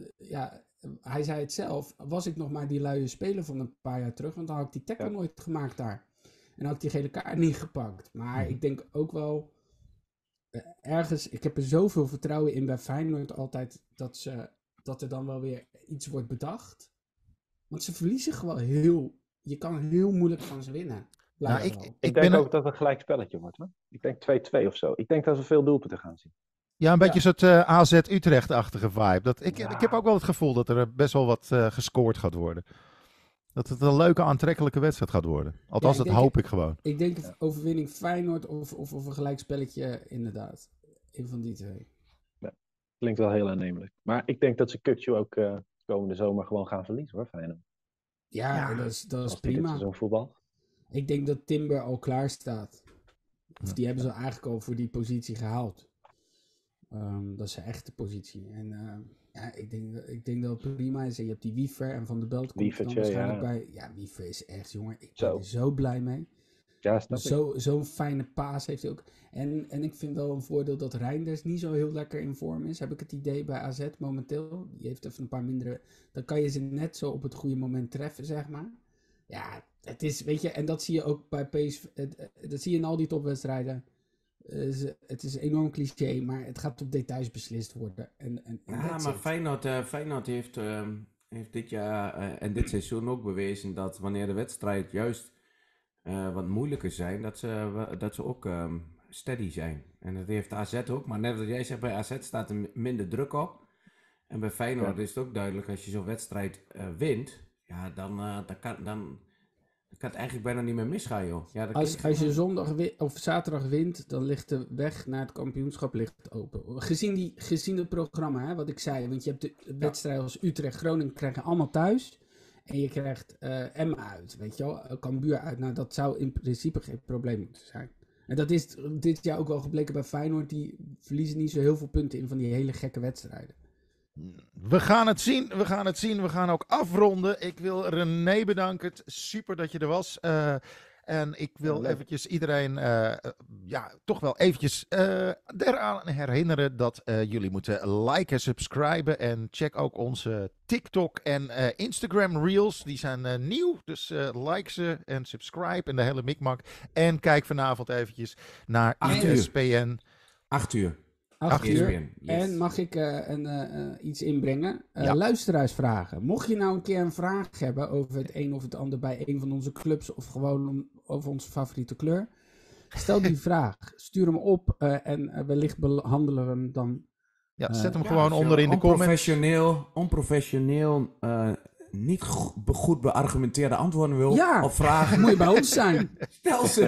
hij zei het zelf, was ik nog maar die luie speler van een paar jaar terug, want dan had ik die tackle nooit gemaakt daar. En dan had ik die gele kaart niet gepakt. Maar ik denk ook wel, ergens, ik heb er zoveel vertrouwen in bij Feyenoord altijd, dat er dan wel weer iets wordt bedacht. Want ze verliezen gewoon je kan heel moeilijk van ze winnen. Nou, ik denk ook dat het een gelijk spelletje wordt. Hoor. Ik denk 2-2 of zo. Ik denk dat we veel doelpunten gaan zien. Ja, een beetje zo'n AZ Utrecht-achtige vibe. Ik heb ook wel het gevoel dat er best wel wat gescoord gaat worden. Dat het een leuke, aantrekkelijke wedstrijd gaat worden. Althans, dat hoop ik gewoon. Ik denk overwinning Feyenoord of een gelijk spelletje inderdaad. Een van die twee. Ja, klinkt wel heel aannemelijk. Maar ik denk dat ze Kukçu ook komende zomer gewoon gaan verliezen hoor, Feyenoord. Ja, dat is prima. Zo'n voetbal. Ik denk dat Timber al klaar staat. Of die hebben ze eigenlijk al voor die positie gehaald. Dat is zijn echte positie. En ik denk dat het prima is. En je hebt die Wiever en Van der Belt komt dan waarschijnlijk bij. Ja, Wiever is echt, jongen. Ik ben er zo blij mee. Ja, snap ik. Zo'n fijne paas heeft hij ook. En ik vind wel een voordeel dat Reinders niet zo heel lekker in vorm is. Heb ik het idee bij AZ momenteel. Die heeft even een paar mindere. Dan kan je ze net zo op het goede moment treffen, zeg maar. Ja, het is, weet je, en dat zie je ook bij PSV. Dat zie je in al die topwedstrijden. Het is een enorm cliché, maar het gaat op details beslist worden. Maar Feyenoord heeft dit jaar en dit seizoen ook bewezen dat wanneer de wedstrijd juist wat moeilijker zijn, dat ze ook steady zijn. En dat heeft AZ ook, maar net als jij zegt, bij AZ staat er minder druk op. En bij Feyenoord is het ook duidelijk, als je zo'n wedstrijd wint, ja, dan kan het eigenlijk bijna niet meer misgaan, joh. Ja, als je zondag of zaterdag wint, dan ligt de weg naar het kampioenschap open. Gezien het programma, hè, wat ik zei. Want je hebt de wedstrijden als Utrecht, Groningen krijgen allemaal thuis. En je krijgt Emma uit, weet je wel. Cambuur uit. Nou, dat zou in principe geen probleem moeten zijn. En dat is dit jaar ook wel gebleken bij Feyenoord. Die verliezen niet zo heel veel punten in van die hele gekke wedstrijden. We gaan het zien. We gaan ook afronden. Ik wil René bedanken. Super dat je er was. En ik wil eventjes iedereen toch wel eventjes eraan herinneren dat jullie moeten liken, subscriben. En check ook onze TikTok en Instagram Reels. Die zijn nieuw. Dus like ze en subscribe en de hele mikmak. En kijk vanavond eventjes naar ESPN. 8 uur. 8 uur. Yes. En mag ik iets inbrengen? Luisteraarsvragen. Mocht je nou een keer een vraag hebben over het een of het ander bij een van onze clubs of gewoon over onze favoriete kleur, stel die vraag. Stuur hem op en wellicht behandelen we hem dan Ja, zet hem gewoon onder in de comments. Onprofessioneel, niet goed beargumenteerde antwoorden wil op vragen. Moet je bij ons zijn. Stel ze.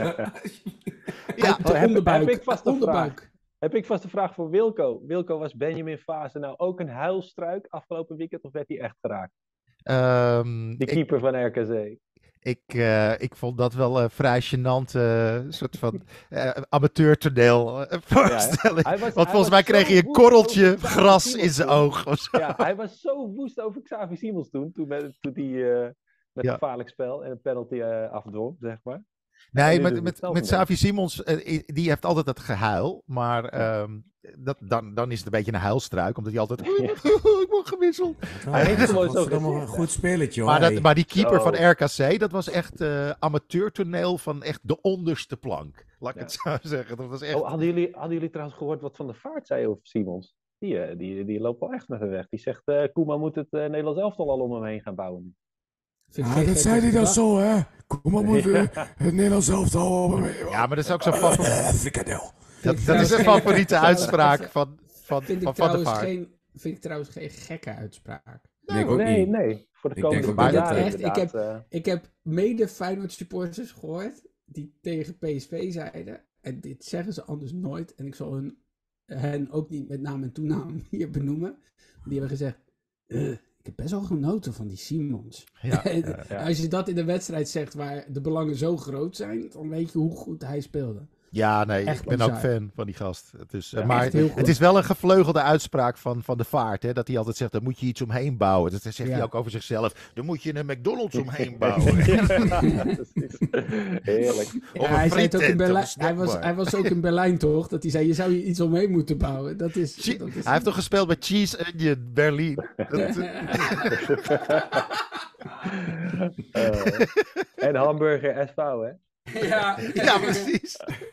Heb ik vast een vraag voor Wilco. Wilco, was Benjamin Vaassen nou ook een huilstruik afgelopen weekend of werd hij echt geraakt? Die keeper van RKC. Ik vond dat wel een vrij gênant soort van amateurtoneel voorstelling. Want volgens mij kreeg hij een korreltje gras in zijn oog. Of zo. Ja, hij was zo woest over Xavi Simons toen hij met een gevaarlijk spel en een penalty afdwong, zeg maar. Nee, met Xavi Simons, die heeft altijd het gehuil. Maar dan is het een beetje een huilstruik. Omdat hij altijd... ik word gewisseld. Hij heeft gewoon een goed spelletje. Maar die keeper van RKC, dat was echt amateurtoneel van echt de onderste plank. Laat ik het zo zeggen. Dat was echt... hadden jullie trouwens gehoord wat Van der Vaart zei over Simons? Die loopt wel echt met hem weg. Die zegt, Koeman moet het Nederlands elftal al om hem heen gaan bouwen. Dat zei hij dan zo, hè? Kom maar, moet het Nederlands elftal. Ja, maar dat is ook zo'n frikadel. Dat is een favoriete uitspraak van Van der Vaart. Vind ik trouwens geen gekke uitspraak. Nee. Voor de komende jaren. Ik heb mede Feyenoord supporters gehoord die tegen PSV zeiden, en dit zeggen ze anders nooit, en ik zal hen ook niet met naam en toenaam hier benoemen. Die hebben gezegd, ik heb best wel genoten van die Simons. Ja. Als je dat in de wedstrijd zegt waar de belangen zo groot zijn, dan weet je hoe goed hij speelde. Ja, nee, echt ik ben ook fan van die gast. Maar het is wel een gevleugelde uitspraak van de Vaart. Hè, dat hij altijd zegt, daar moet je iets omheen bouwen. Dat zegt hij ook over zichzelf. Dan moet je een McDonald's omheen bouwen. Heerlijk. Hij zei het ook in Berlijn. Hij was ook in Berlijn, toch? Dat hij zei, je zou hier iets omheen moeten bouwen. Dat is hij heeft toch gespeeld bij Cheese Onion Berlin? En Hamburger SV, hè? Ja, precies.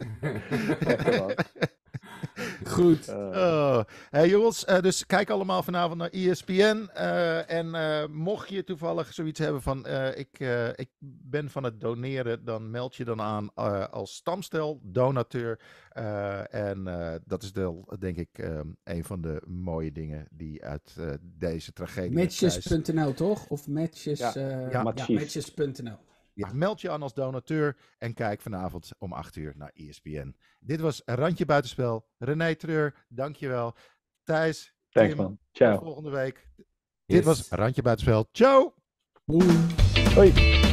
Goed. Hey jongens, dus kijk allemaal vanavond naar ESPN. En mocht je toevallig zoiets hebben van ik ben van het doneren, dan meld je dan aan als stamsteldonateur. En dat is denk ik een van de mooie dingen die uit deze tragedie... Matches.nl toch? Of matches... matches.nl. Ja, meld je aan als donateur en kijk vanavond om 8 uur naar ESPN. Dit was Randje Buitenspel. René Treur, dankjewel. Thijs, thanks, Tim, man. Ciao. Tot volgende week. Dit was Randje Buitenspel. Ciao! Doei. Hoi.